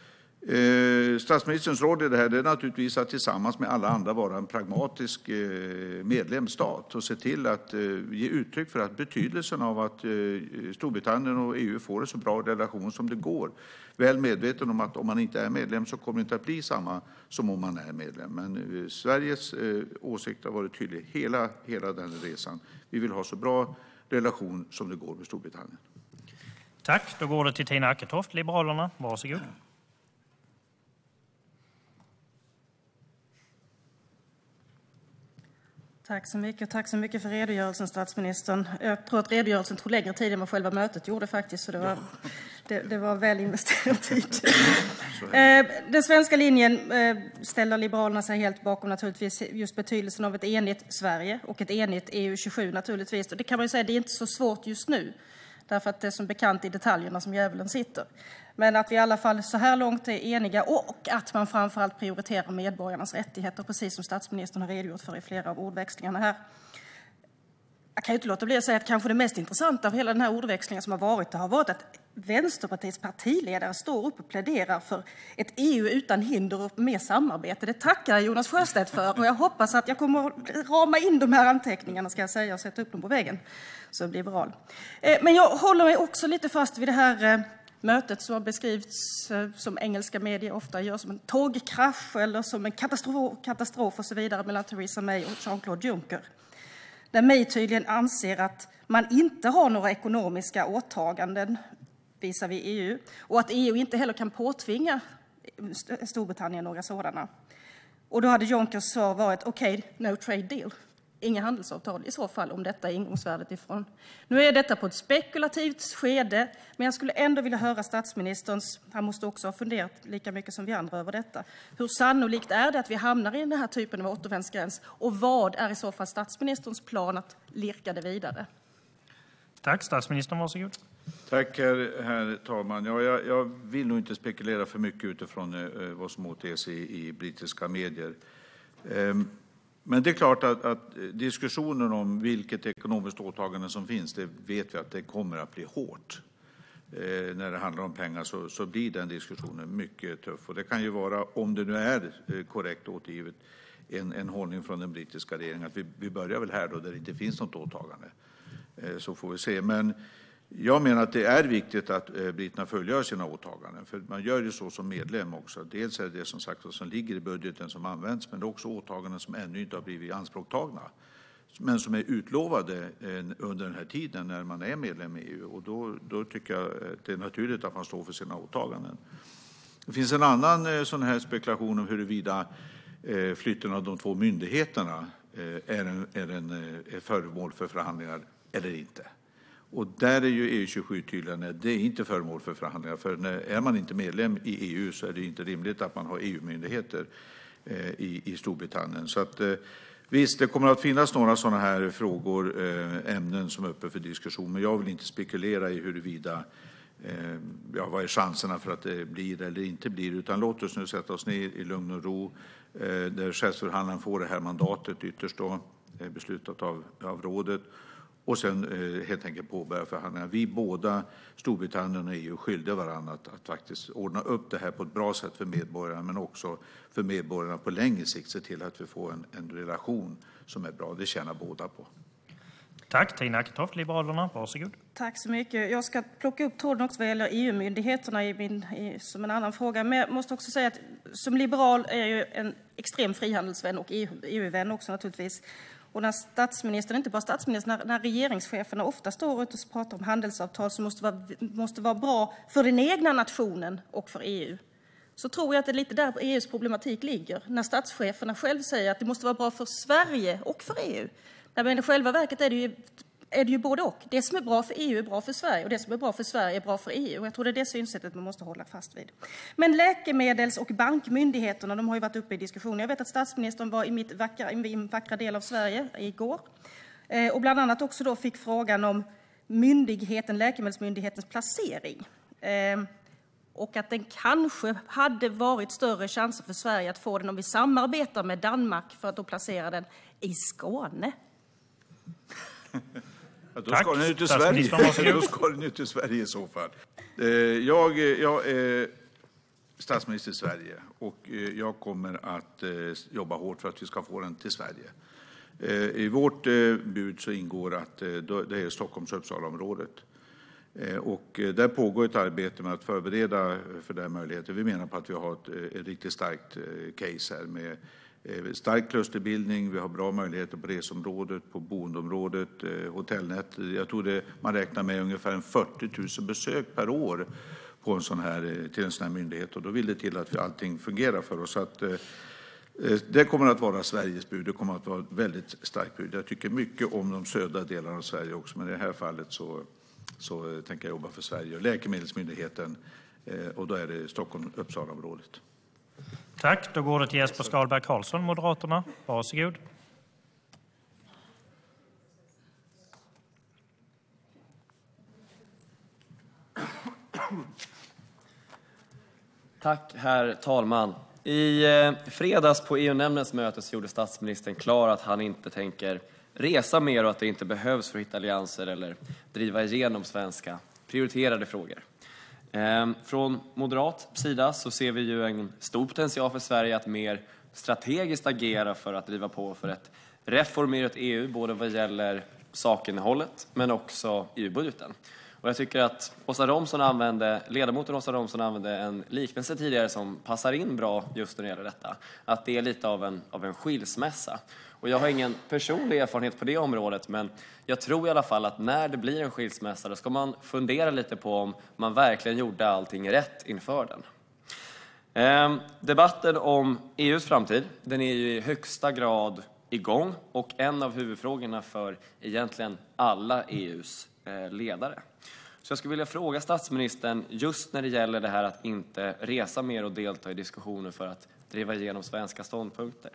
Eh, statsministerns roll i det här är naturligtvis att tillsammans med alla andra vara en pragmatisk eh, medlemsstat och se till att eh, ge uttryck för att betydelsen av att eh, Storbritannien och E U får en så bra relation som det går. Väl medveten om att om man inte är medlem så kommer det inte att bli samma som om man är medlem. Men eh, Sveriges eh, åsikt har varit tydlig hela, hela den resan. Vi vill ha så bra relation som det går med Storbritannien. Tack. Då går det till Tina Acketoft, Liberalerna. Varsågod. Tack så mycket. Tack så mycket för redogörelsen, statsministern. Jag tror att redogörelsen tog längre tid än vad själva mötet gjorde faktiskt, så det var, ja. det, det var väl investerad tid. Den svenska linjen ställer Liberalerna sig helt bakom, naturligtvis just betydelsen av ett enigt Sverige och ett enigt E U tjugosju naturligtvis. Och det kan man ju säga, det är inte så svårt just nu, därför att det är som bekant i detaljerna som djävulen sitter. Men att vi i alla fall så här långt är eniga och att man framförallt prioriterar medborgarnas rättigheter, precis som statsministern har redogjort för i flera av ordväxlingarna här. Jag kan ju inte låta bli att säga att kanske det mest intressanta av hela den här ordväxlingen som har varit, det har varit att Vänsterpartiets partiledare står upp och pläderar för ett E U utan hinder och mer samarbete. Det tackar Jonas Sjöstedt för, och jag hoppas att jag kommer att rama in de här anteckningarna, ska jag säga, och sätta upp dem på väggen som liberal. Men jag håller mig också lite fast vid det här mötet som har beskrivits som engelska medier ofta gör som en tågkrasch eller som en katastrof, katastrof och så vidare mellan Theresa May och Jean-Claude Juncker. Där May tydligen anser att man inte har några ekonomiska åtaganden visar vi E U och att E U inte heller kan påtvinga Storbritannien några sådana. Och då hade Junckers svar varit okej, okay, no trade deal. inga handelsavtal i så fall, om detta är ingångsvärdet ifrån. Nu är detta på ett spekulativt skede, men jag skulle ändå vilja höra statsministerns, han måste också ha funderat lika mycket som vi andra över detta. Hur sannolikt är det att vi hamnar i den här typen av återvändsgräns, och vad är i så fall statsministerns plan att lirka det vidare? Tack, statsministern, varsågod. Tack, herr, herr talman. Ja, jag, jag vill nog inte spekulera för mycket utifrån eh, vad som återges i, i brittiska medier. Eh, men det är klart att, att diskussionen om vilket ekonomiskt åtagande som finns, det vet vi att det kommer att bli hårt. Eh, när det handlar om pengar så, så blir den diskussionen mycket tuff. Och det kan ju vara, om det nu är eh, korrekt återgivet, en, en hållning från den brittiska regeringen att vi, vi börjar väl här då där det inte finns något åtagande. Eh, så får vi se. Men jag menar att det är viktigt att britterna fullgör sina åtaganden, för man gör ju så som medlem också. Dels är det det som sagt som ligger i budgeten som används, men det är också åtaganden som ännu inte har blivit anspråktagna, men som är utlovade under den här tiden när man är medlem i E U. Och då, då tycker jag att det är naturligt att man står för sina åtaganden. Det finns en annan sån här spekulation om huruvida flytten av de två myndigheterna är, en, är, en, är föremål för förhandlingar eller inte. Och där är ju E U tjugosju tydliga, nej, det är inte föremål för förhandlingar. För när, är man inte medlem i E U så är det inte rimligt att man har E U-myndigheter eh, i, i Storbritannien. Så att, eh, visst, det kommer att finnas några sådana här frågor, eh, ämnen som är uppe för diskussion. Men jag vill inte spekulera i huruvida, eh, ja, vad är chanserna för att det blir eller inte blir. Utan låt oss nu sätta oss ner i lugn och ro, eh, där chefsförhandlaren får det här mandatet ytterst då, eh, beslutat av, av rådet. Och sen eh, helt enkelt påbörja förhandlingar. Vi båda, Storbritannien och E U, skyldiga varandra att, att faktiskt ordna upp det här på ett bra sätt för medborgarna, men också för medborgarna på längre sikt, se till att vi får en, en relation som är bra. Det tjänar båda på. Tack, Tina Acketoft, Liberalerna. Varsågod. Tack så mycket. Jag ska plocka upp tråden också vad gäller E U-myndigheterna i min, i, som en annan fråga. Men jag måste också säga att som liberal är jag ju en extrem frihandelsvän och E U-vän också naturligtvis. Och när statsministern, inte bara statsministern, när, när regeringscheferna ofta står ut och pratar om handelsavtal som måste vara, måste vara bra för den egna nationen och för E U, så tror jag att det är lite där E U:s problematik ligger. När statscheferna själv säger att det måste vara bra för Sverige och för E U. Men i själva verket är det ju, är det ju både och. Det som är bra för E U är bra för Sverige, och det som är bra för Sverige är bra för E U. Och jag tror det är det synsättet man måste hålla fast vid. Men läkemedels- och bankmyndigheterna, de har ju varit uppe i diskussion. Jag vet att statsministern var i mitt vackra, i min vackra del av Sverige igår. Och bland annat också då fick frågan om myndigheten, läkemedelsmyndighetens placering. Och att den kanske hade varit större chanser för Sverige att få den om vi samarbetar med Danmark för att då placera den i Skåne. Ja, då ska den ut till Sverige. Då ska den ut till Sverige i så fall. Jag, jag är statsminister i Sverige och jag kommer att jobba hårt för att vi ska få den till Sverige. I vårt bud så ingår att det är Stockholms- och Uppsala-området. Och där pågår ett arbete med att förbereda för den möjligheten. Vi menar på att vi har ett, ett riktigt starkt case här med stark klusterbildning. Vi har bra möjligheter på resområdet, på boendeområdet, hotellnät. Jag tror det, man räknar med ungefär fyrtio tusen besök per år på en sån här, till en sån här myndighet. Och då vill det till att allting fungerar för oss. Så att, det kommer att vara Sveriges bud. Det kommer att vara ett väldigt starkt bud. Jag tycker mycket om de södra delarna av Sverige också. Men i det här fallet så, så tänker jag jobba för Sverige och Läkemedelsmyndigheten. Och då är det Stockholm-Uppsala-området. Tack. Då går det till Jesper Skalberg Karlsson, Moderaterna. Varsågod. Tack, herr talman. I fredags på E U-nämndens möte så gjorde statsministern klar att han inte tänker resa mer och att det inte behövs för att hitta allianser eller driva igenom svenska prioriterade frågor. Från moderat sida så ser vi ju en stor potential för Sverige att mer strategiskt agera för att driva på för ett reformerat E U, både vad gäller sakinnehållet men också E U-budgeten. Och jag tycker att Åsa Romson använde, ledamoten Åsa Romson använde en liknelse tidigare som passar in bra just när det gäller detta. Att det är lite av en, av en skilsmässa. Och jag har ingen personlig erfarenhet på det området, men jag tror i alla fall att när det blir en skilsmässa då ska man fundera lite på om man verkligen gjorde allting rätt inför den. Eh, debatten om E U:s framtid, den är ju i högsta grad igång och en av huvudfrågorna för egentligen alla E U:s ledare. Så jag skulle vilja fråga statsministern just när det gäller det här att inte resa mer och delta i diskussioner för att driva igenom svenska ståndpunkter.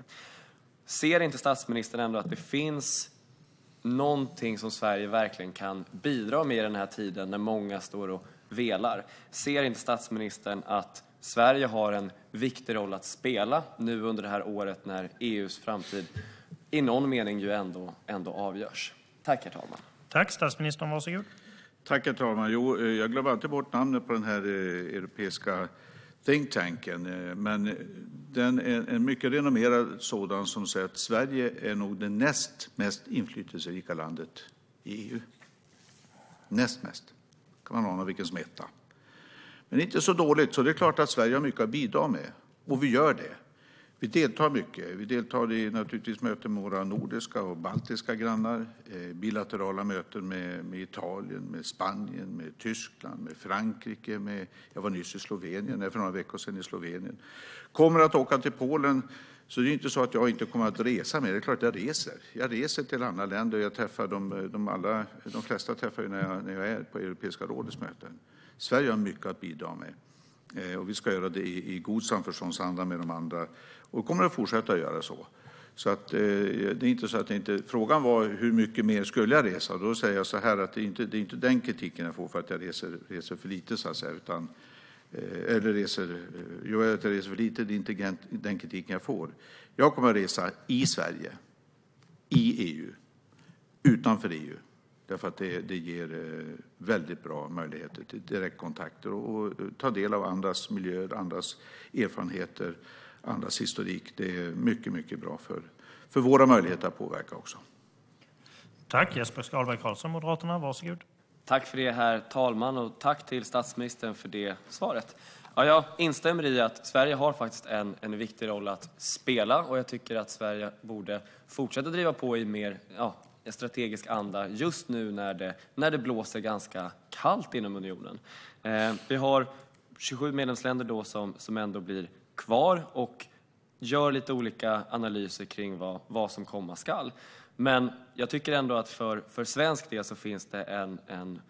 Ser inte statsministern ändå att det finns någonting som Sverige verkligen kan bidra med i den här tiden när många står och velar? Ser inte statsministern att Sverige har en viktig roll att spela nu under det här året när E U:s framtid i någon mening ju ändå, ändå avgörs? Tack, herr talman. Tack, statsministern. Varsågod. Tack, herr talman. Jo, jag glömmer alltid bort namnet på den här europeiska think tanken. Men den är en mycket renommerad sådan som säger att Sverige är nog det näst mest inflytelserika landet i E U. Näst mest. Kan man ana vilken som etta. Men inte så dåligt, så det är klart att Sverige har mycket att bidra med. Och vi gör det. Vi deltar mycket. Vi deltar i naturligtvis möten med våra nordiska och baltiska grannar, bilaterala möten med, med Italien, med Spanien, med Tyskland, med Frankrike. Med, jag var nyss i Slovenien, för några veckor sedan i Slovenien. Kommer att åka till Polen, så det är inte så att jag inte kommer att resa med. Det är klart att jag reser. Jag reser till andra länder och jag träffar de, de, alla, de flesta träffar jag när, jag när jag är på Europeiska rådets möten. Sverige har mycket att bidra med. Och vi ska göra det i, i god samförståndsanda med de andra. Och kommer att fortsätta att göra så. Så att, eh, det är inte så att det inte... Frågan var hur mycket mer skulle jag resa? Då säger jag så här att det är inte det är inte den kritiken jag får för att jag reser, reser för lite, så att säga. Utan, eh, eller reser... Jag att jag reser för lite, det är inte den kritiken jag får. Jag kommer att resa i Sverige, i E U, utanför E U. Därför att det, det ger väldigt bra möjligheter till direktkontakter och, och ta del av andras miljöer, andras erfarenheter, andras historik. Det är mycket, mycket bra för, för våra möjligheter att påverka också. Tack. Jesper Skalberg Karlsson, Moderaterna. Varsågod. Tack för det, herr talman, och tack till statsministern för det svaret. Ja, jag instämmer i att Sverige har faktiskt en, en viktig roll att spela och jag tycker att Sverige borde fortsätta driva på i mer ja, strategisk anda just nu när det, när det blåser ganska kallt inom unionen. Eh, vi har tjugosju medlemsländer då som, som ändå blir kvar och gör lite olika analyser kring vad, vad som komma skall. Men jag tycker ändå att för, för svensk del så finns det en, en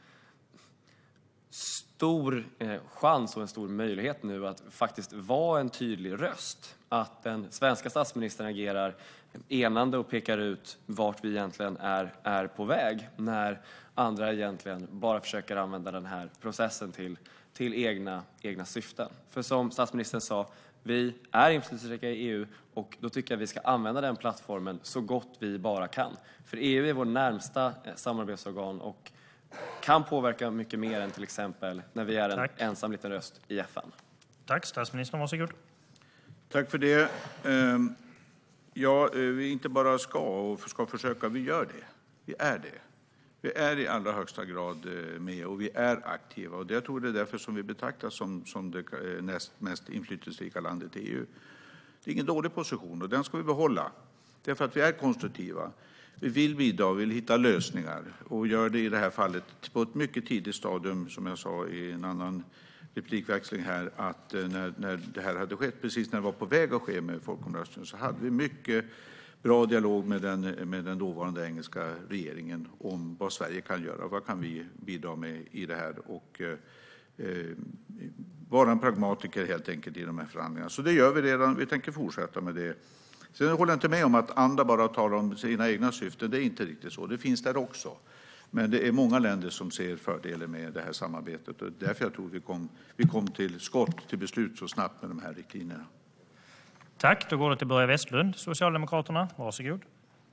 stor eh, chans och en stor möjlighet nu att faktiskt vara en tydlig röst. Att den svenska statsministern agerar enande och pekar ut vart vi egentligen är, är på väg när andra egentligen bara försöker använda den här processen till, till egna, egna syften. För som statsministern sa, vi är inflytelserika i E U och då tycker jag vi ska använda den plattformen så gott vi bara kan. För E U är vår närmsta samarbetsorgan och kan påverka mycket mer än till exempel när vi är en Tack. ensam liten röst i F N. Tack, statsministern. Varsågod. Tack för det. Ja, vi inte bara ska och ska försöka, vi gör det. Vi är det. Vi är i allra högsta grad med och vi är aktiva. Och jag tror det är därför som vi betraktas som, som det näst mest inflytelserika landet i E U. Det är ingen dålig position och den ska vi behålla. Därför att vi är konstruktiva. Vi vill bidra, vi vill hitta lösningar och gör det i det här fallet på ett mycket tidigt stadium, som jag sa i en annan replikväxling här, att när, när det här hade skett, precis när det var på väg att ske med folkomröstningen, så hade vi mycket bra dialog med den, med den dåvarande engelska regeringen om vad Sverige kan göra, vad kan vi bidra med i det här och eh, vara en pragmatiker helt enkelt i de här förhandlingarna. Så det gör vi redan, vi tänker fortsätta med det. Sen håller jag inte med om att andra bara talar om sina egna syften, det är inte riktigt så, det finns där också. Men det är många länder som ser fördelar med det här samarbetet och därför jag tror vi kom, vi kom till skott, till beslut så snabbt med de här riktlinjerna. Tack, då går det till Börje Vestlund, Socialdemokraterna. Varsågod.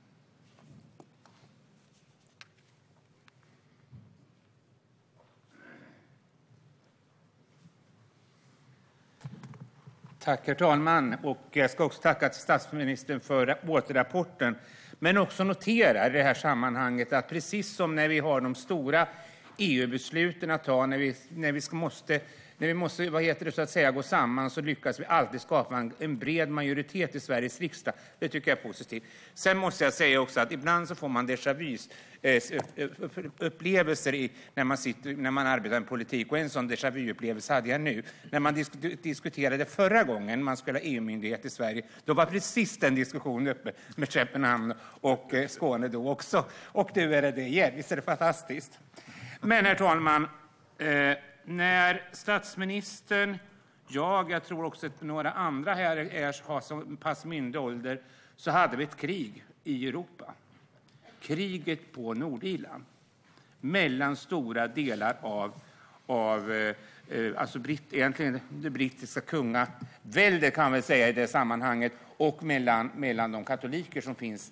Tack, herr talman. Och jag ska också tacka statsministern för återrapporten. Men också notera i det här sammanhanget att precis som när vi har de stora E U-besluten att ta, när vi, när vi ska, måste när vi måste, vad heter det, så att säga, gå samman, så lyckas vi alltid skapa en, en bred majoritet i Sveriges riksdag. Det tycker jag är positivt. Sen måste jag säga också att ibland så får man déjà vu upplevelser i, när, man sitter, när man arbetar med politik. Och en sån déjà vu-upplevelse hade jag nu. När man disk- diskuterade förra gången man skulle ha E U-myndighet i Sverige, då var precis den diskussionen uppe med Köpenhamn och eh, Skåne då också. Och nu är det det igen. Visst är det fantastiskt? Men herr talman, eh, när statsministern, jag, jag tror också att några andra här är, har så pass mindre ålder, så hade vi ett krig i Europa. Kriget på Nordirland. Mellan stora delar av, av eh, alltså britt, egentligen det brittiska kungaväldet kan man väl säga i det sammanhanget, och mellan, mellan de katoliker som finns,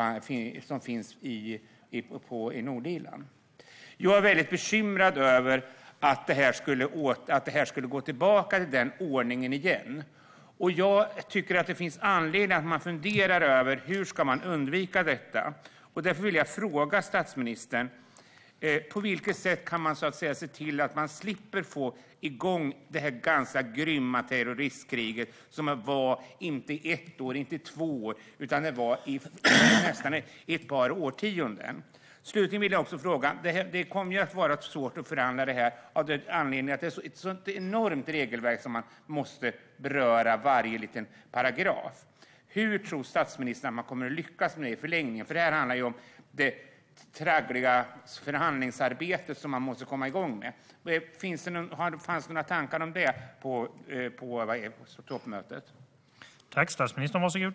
som finns i, i, på, i Nordirland. Jag är väldigt bekymrad över att det här skulle, åt, att det här skulle gå tillbaka till den ordningen igen. Och jag tycker att det finns anledning att man funderar över hur ska man undvika detta. Och därför vill jag fråga statsministern, eh, på vilket sätt kan man så att säga se till att man slipper få igång det här ganska grymma terroristkriget som var inte i ett år, inte i två år, utan det var i nästan ett par årtionden. Slutligen vill jag också fråga, det, här, det kommer ju att vara svårt att förhandla det här av den anledningen att det är så, ett sånt enormt regelverk som man måste beröra varje liten paragraf. Hur tror statsministern att man kommer att lyckas med det i förlängningen? För det här handlar ju om det traggliga förhandlingsarbetet som man måste komma igång med. Finns det någon, har, fanns det några tankar om det på, på, vad är, på toppmötet? Tack, statsministern. Varsågod.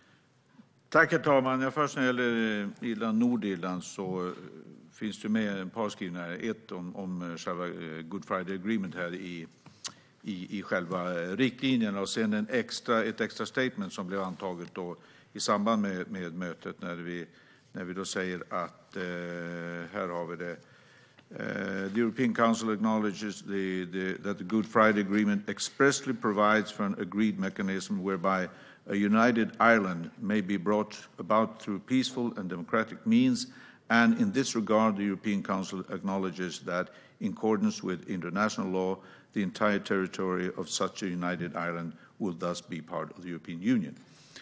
Tack, herr talman. Ja, först när det gäller Irland, Nordirland, så finns det med ett par skrivningar. Ett om, om själva Good Friday Agreement här i, i, i själva riktlinjerna, och sen en extra, ett extra statement som blev antaget då i samband med, med mötet när vi, när vi då säger att, eh, här har vi det, Uh, the European Council acknowledges the, the, that the Good Friday Agreement expressly provides for an agreed mechanism whereby a united Ireland may be brought about through peaceful and democratic means, and in this regard the European Council acknowledges that in accordance with international law the entire territory of such a united Ireland will thus be part of the European Union.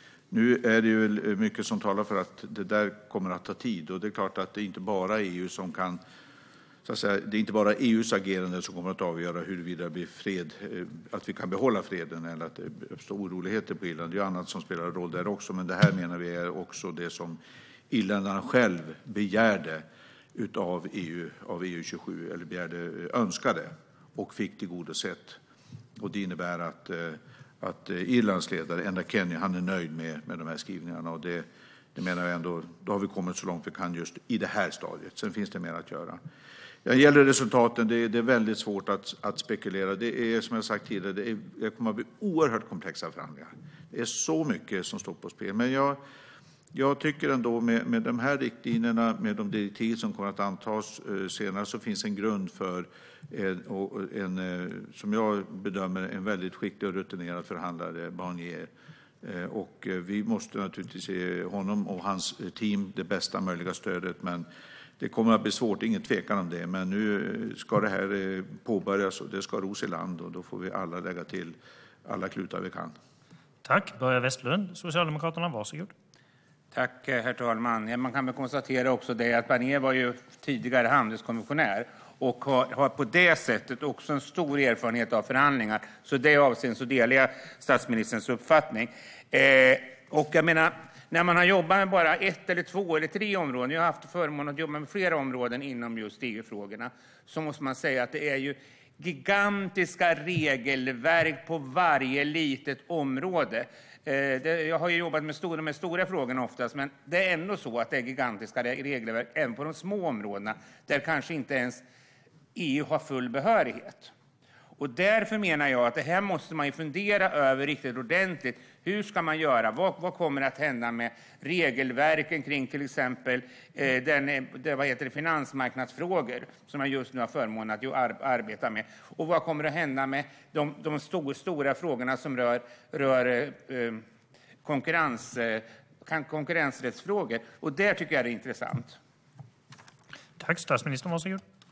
Nu är det ju mycket som talar för att det där kommer att ta tid, och det är klart att det inte bara är E U som kan, så att säga, det är inte bara E U:s agerande som kommer att avgöra huruvida det blir fred, att vi kan behålla freden eller att det uppstår oroligheter på Irland. Det är annat som spelar roll där också, men det här menar vi är också det som irländarna själv begärde utav E U, av E U tjugosju, eller begärde, önskade och fick tillgodosett. Och det innebär att, att Irlands ledare, Enda Kenny, han är nöjd med, med de här skrivningarna, och det, det menar jag ändå, då har vi kommit så långt vi kan just i det här stadiet. Sen finns det mer att göra. Det gäller resultaten, det är, det är väldigt svårt att, att spekulera. Det är, som jag sagt tidigare, det, är, det kommer att bli oerhört komplexa förhandlingar. Det är så mycket som står på spel. Men jag, jag tycker ändå med, med de här riktlinjerna, med de direktiv som kommer att antas eh, senare, så finns en grund för en, en, en, som jag bedömer, en väldigt skicklig och rutinerad förhandlare, Barnier. Eh, och vi måste naturligtvis ge honom och hans team det bästa möjliga stödet, men det kommer att bli svårt, ingen tvekan om det, men nu ska det här påbörjas och det ska ros i land, och då får vi alla lägga till alla klutar vi kan. Tack. Börje Vestlund, Socialdemokraterna, varsågod. Tack, herr talman. Ja, man kan väl konstatera också det att Barnier var ju tidigare handelskommissionär och har, har på det sättet också en stor erfarenhet av förhandlingar. Så i det avseendet så delar jag statsministerns uppfattning. Eh, och jag menar, när man har jobbat med bara ett eller två eller tre områden, jag har haft förmånen att jobba med flera områden inom just E U-frågorna, så måste man säga att det är ju gigantiska regelverk på varje litet område. Eh, det, jag har ju jobbat med stora, med stora frågorna oftast, men det är ändå så att det är gigantiska regelverk även på de små områdena, där kanske inte ens E U har full behörighet. Och därför menar jag att det här måste man ju fundera över riktigt ordentligt. Hur ska man göra? Vad, vad kommer att hända med regelverken kring till exempel eh, den, det, vad heter det, finansmarknadsfrågor som jag just nu har förmånen att ar, arbeta med? Och vad kommer att hända med de, de stor, stora frågorna som rör, rör eh, konkurrens, eh, konkurrensrättsfrågor? Och där tycker jag det är intressant. Tack, statsministern. Varsågod.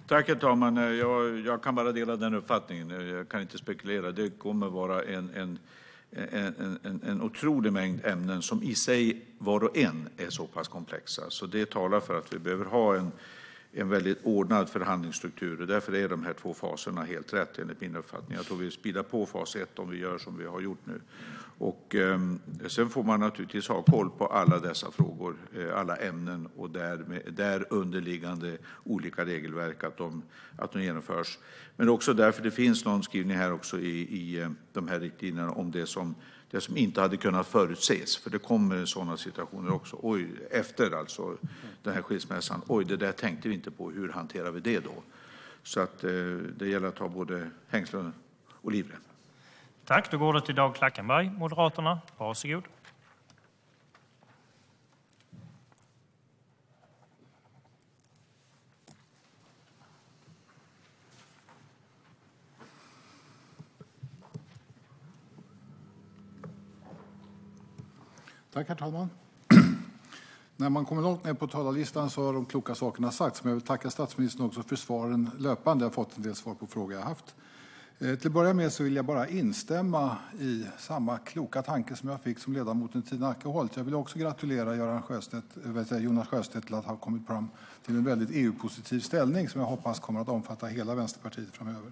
Tack, herr talman. Jag, jag kan bara dela den uppfattningen. Jag kan inte spekulera. Det kommer vara en, en, en, en, en otrolig mängd ämnen som i sig var och en är så pass komplexa. Så det talar för att vi behöver ha en, en väldigt ordnad förhandlingsstruktur. Och därför är de här två faserna helt rätt enligt min uppfattning. Jag tror vi speedar på fas ett om vi gör som vi har gjort nu. Och eh, sen får man naturligtvis ha koll på alla dessa frågor, eh, alla ämnen och där, där underliggande olika regelverk att de, att de genomförs. Men också därför det finns någon skrivning här också i, i de här riktlinjerna om det som, det som inte hade kunnat förutses. För det kommer sådana situationer också. Oj, efter alltså den här skilsmässan, oj det där tänkte vi inte på, hur hanterar vi det då? Så att eh, det gäller att ha både hängslen och livrem. Tack, då går det till Dag Klackenberg, Moderaterna. Varsågod. Tack, herr talman. När man kommer långt ner på talarlistan så har de kloka sakerna sagts. Men jag vill tacka statsministern också för svaren löpande. Jag har fått en del svar på frågor jag har haft. Till att börja med så vill jag bara instämma i samma kloka tanke som jag fick som ledamoten Tina Acketoft. Jag vill också gratulera Göran Sjöstedt, Jonas Sjöstedt till att ha kommit fram till en väldigt E U-positiv ställning som jag hoppas kommer att omfatta hela Vänsterpartiet framöver.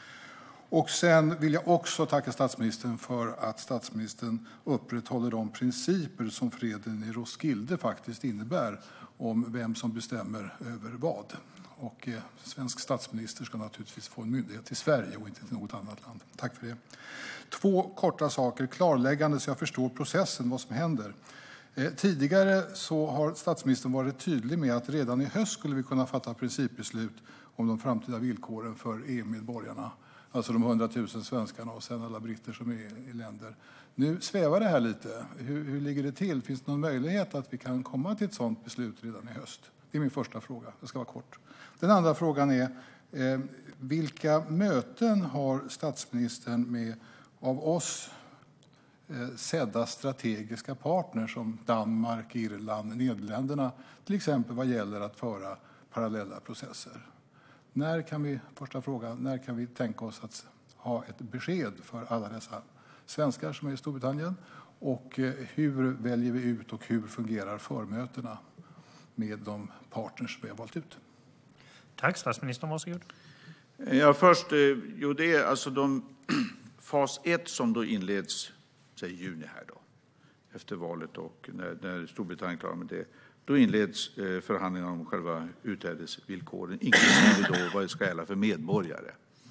Och sen vill jag också tacka statsministern för att statsministern upprätthåller de principer som freden i Roskilde faktiskt innebär om vem som bestämmer över vad. Och eh, svensk statsminister ska naturligtvis få en myndighet till Sverige och inte till något annat land. Tack för det. Två korta saker, klarläggande så jag förstår processen, vad som händer. Eh, tidigare så har statsministern varit tydlig med att redan i höst skulle vi kunna fatta principbeslut om de framtida villkoren för E U-medborgarna. Alltså de hundratusen svenskarna och sen alla britter som är i länder. Nu svävar det här lite. Hur, hur ligger det till? Finns det någon möjlighet att vi kan komma till ett sådant beslut redan i höst? Det är min första fråga. Det ska vara kort. Den andra frågan är, eh, vilka möten har statsministern med av oss eh, sedda strategiska partners som Danmark, Irland, Nederländerna, till exempel vad gäller att föra parallella processer? När kan vi, första frågan, när kan vi tänka oss att ha ett besked för alla dessa svenskar som är i Storbritannien? Och eh, hur väljer vi ut och hur fungerar förmötena med de partners vi har valt ut? Tack, statsministern, varsågod. Ja, först, jo, det är alltså de, fas ett som då inleds i juni här då, efter valet och när, när Storbritannien klarar med det, då inleds eh, förhandlingar om själva utträdesvillkoren, inklusive då vad det ska gälla för medborgare.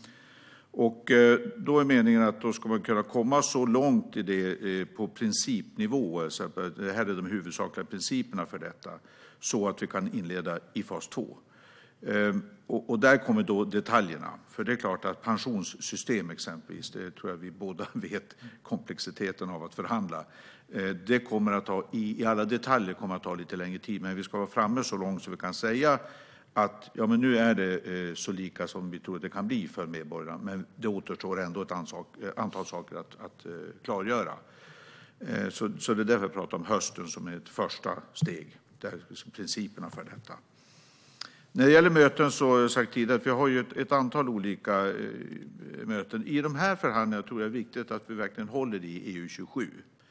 Och eh, då är meningen att då ska man kunna komma så långt i det eh, på principnivå, så att det här är de huvudsakliga principerna för detta, så att vi kan inleda i fas två. Ehm, och, och där kommer då detaljerna. För det är klart att pensionssystem exempelvis, det tror jag vi båda vet komplexiteten av att förhandla. Ehm, det kommer att ta, i, i alla detaljer kommer att ta lite längre tid, men vi ska vara framme så långt så vi kan säga att ja, men nu är det eh, så lika som vi tror att det kan bli för medborgarna, men det återstår ändå ett antal, antal saker att, att eh, klargöra. Eh, så, så det är därför jag pratar om hösten som är ett första steg, där är principerna för detta. När det gäller möten så har jag sagt tidigare att vi har ju ett, ett antal olika eh, möten. I de här förhandlingarna tror jag det är viktigt att vi verkligen håller i E U tjugosju.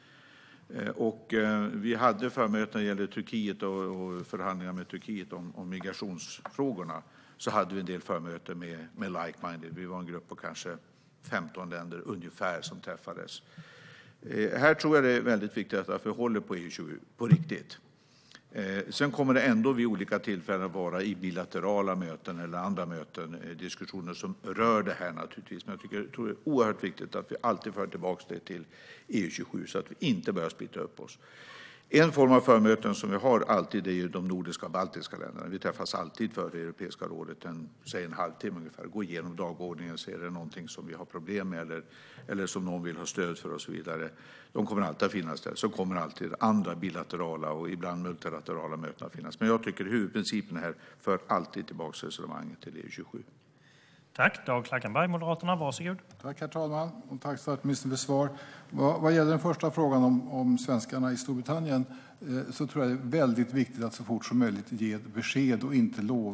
Eh, och eh, vi hade förmöten när det gäller Turkiet och, och förhandlingar med Turkiet om, om migrationsfrågorna. Så hade vi en del förmöten med, med like-minded. Vi var en grupp på kanske femton länder ungefär som träffades. Eh, här tror jag det är väldigt viktigt att vi håller på E U tjugosju på riktigt. Eh, sen kommer det ändå vid olika tillfällen vara i bilaterala möten eller andra möten, eh, diskussioner som rör det här naturligtvis. Men jag tycker, tror det är oerhört viktigt att vi alltid för tillbaka det till E U tjugosju så att vi inte börjar splitta upp oss. En form av förmöten som vi har alltid är ju de nordiska och baltiska länderna. Vi träffas alltid för det Europeiska rådet, en, säg en halvtimme ungefär, gå igenom dagordningen, se är det någonting som vi har problem med eller, eller som någon vill ha stöd för och så vidare. De kommer alltid att finnas där. Så kommer alltid andra bilaterala och ibland multilaterala möten att finnas. Men jag tycker huvudprincipen här för alltid tillbaka resonemanget till E U tjugosju. Tack. Dag Klackenberg, Moderaterna. Varsågod. Tack, herr talman. Och tack statsministern för svar. Vad, vad gäller den första frågan om, om svenskarna i Storbritannien eh, så tror jag det är väldigt viktigt att så fort som möjligt ge ett besked och inte lova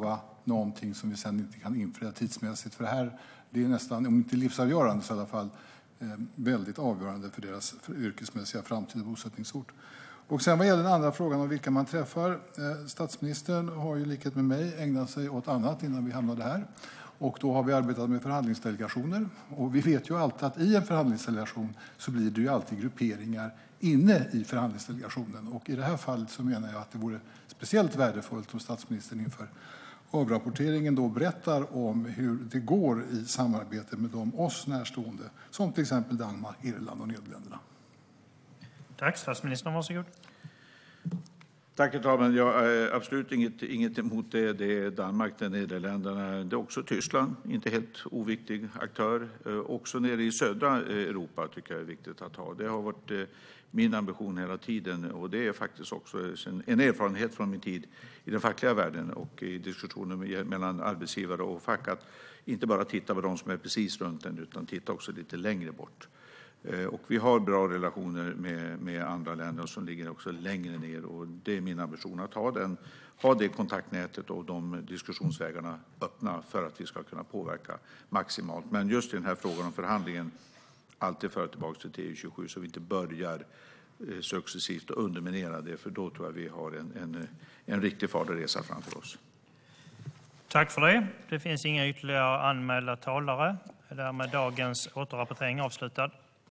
någonting som vi sen inte kan infria tidsmässigt. För det här, det är nästan, om inte livsavgörande så i alla fall, väldigt avgörande för deras för yrkesmässiga framtida bosättningsort. Och sen vad gäller den andra frågan om vilka man träffar, statsministern har ju likhet med mig ägnat sig åt annat innan vi hamnade här. Och då har vi arbetat med förhandlingsdelegationer. Och vi vet ju alltid att i en förhandlingsdelegation så blir det ju alltid grupperingar inne i förhandlingsdelegationen. Och i det här fallet så menar jag att det vore speciellt värdefullt om statsministern inför avrapporteringen då berättar om hur det går i samarbete med de oss närstående, som till exempel Danmark, Irland och Nederländerna. Tack, statsministern, varsågod. Tack, herr talman. Jag har absolut inget, inget emot det. Det är Danmark, det är Nederländerna, det är också Tyskland, inte helt oviktig aktör. Också nere i södra Europa tycker jag är viktigt att ha. Det har varit min ambition hela tiden, och det är faktiskt också en erfarenhet från min tid i den fackliga världen och i diskussioner mellan arbetsgivare och fack, att inte bara titta på de som är precis runt en, utan titta också lite längre bort. Och vi har bra relationer med, med andra länder som ligger också längre ner, och det är min ambition att ha, den, ha det kontaktnätet och de diskussionsvägarna öppna för att vi ska kunna påverka maximalt. Men just i den här frågan om förhandlingen, alltid föra tillbaka till T U tjugosju så vi inte börjar successivt och underminera det, för då tror jag vi har en, en, en riktig farlig resa framför oss. Tack för det. Det finns inga ytterligare anmälda talare. Därmed dagens återrapportering avslutad.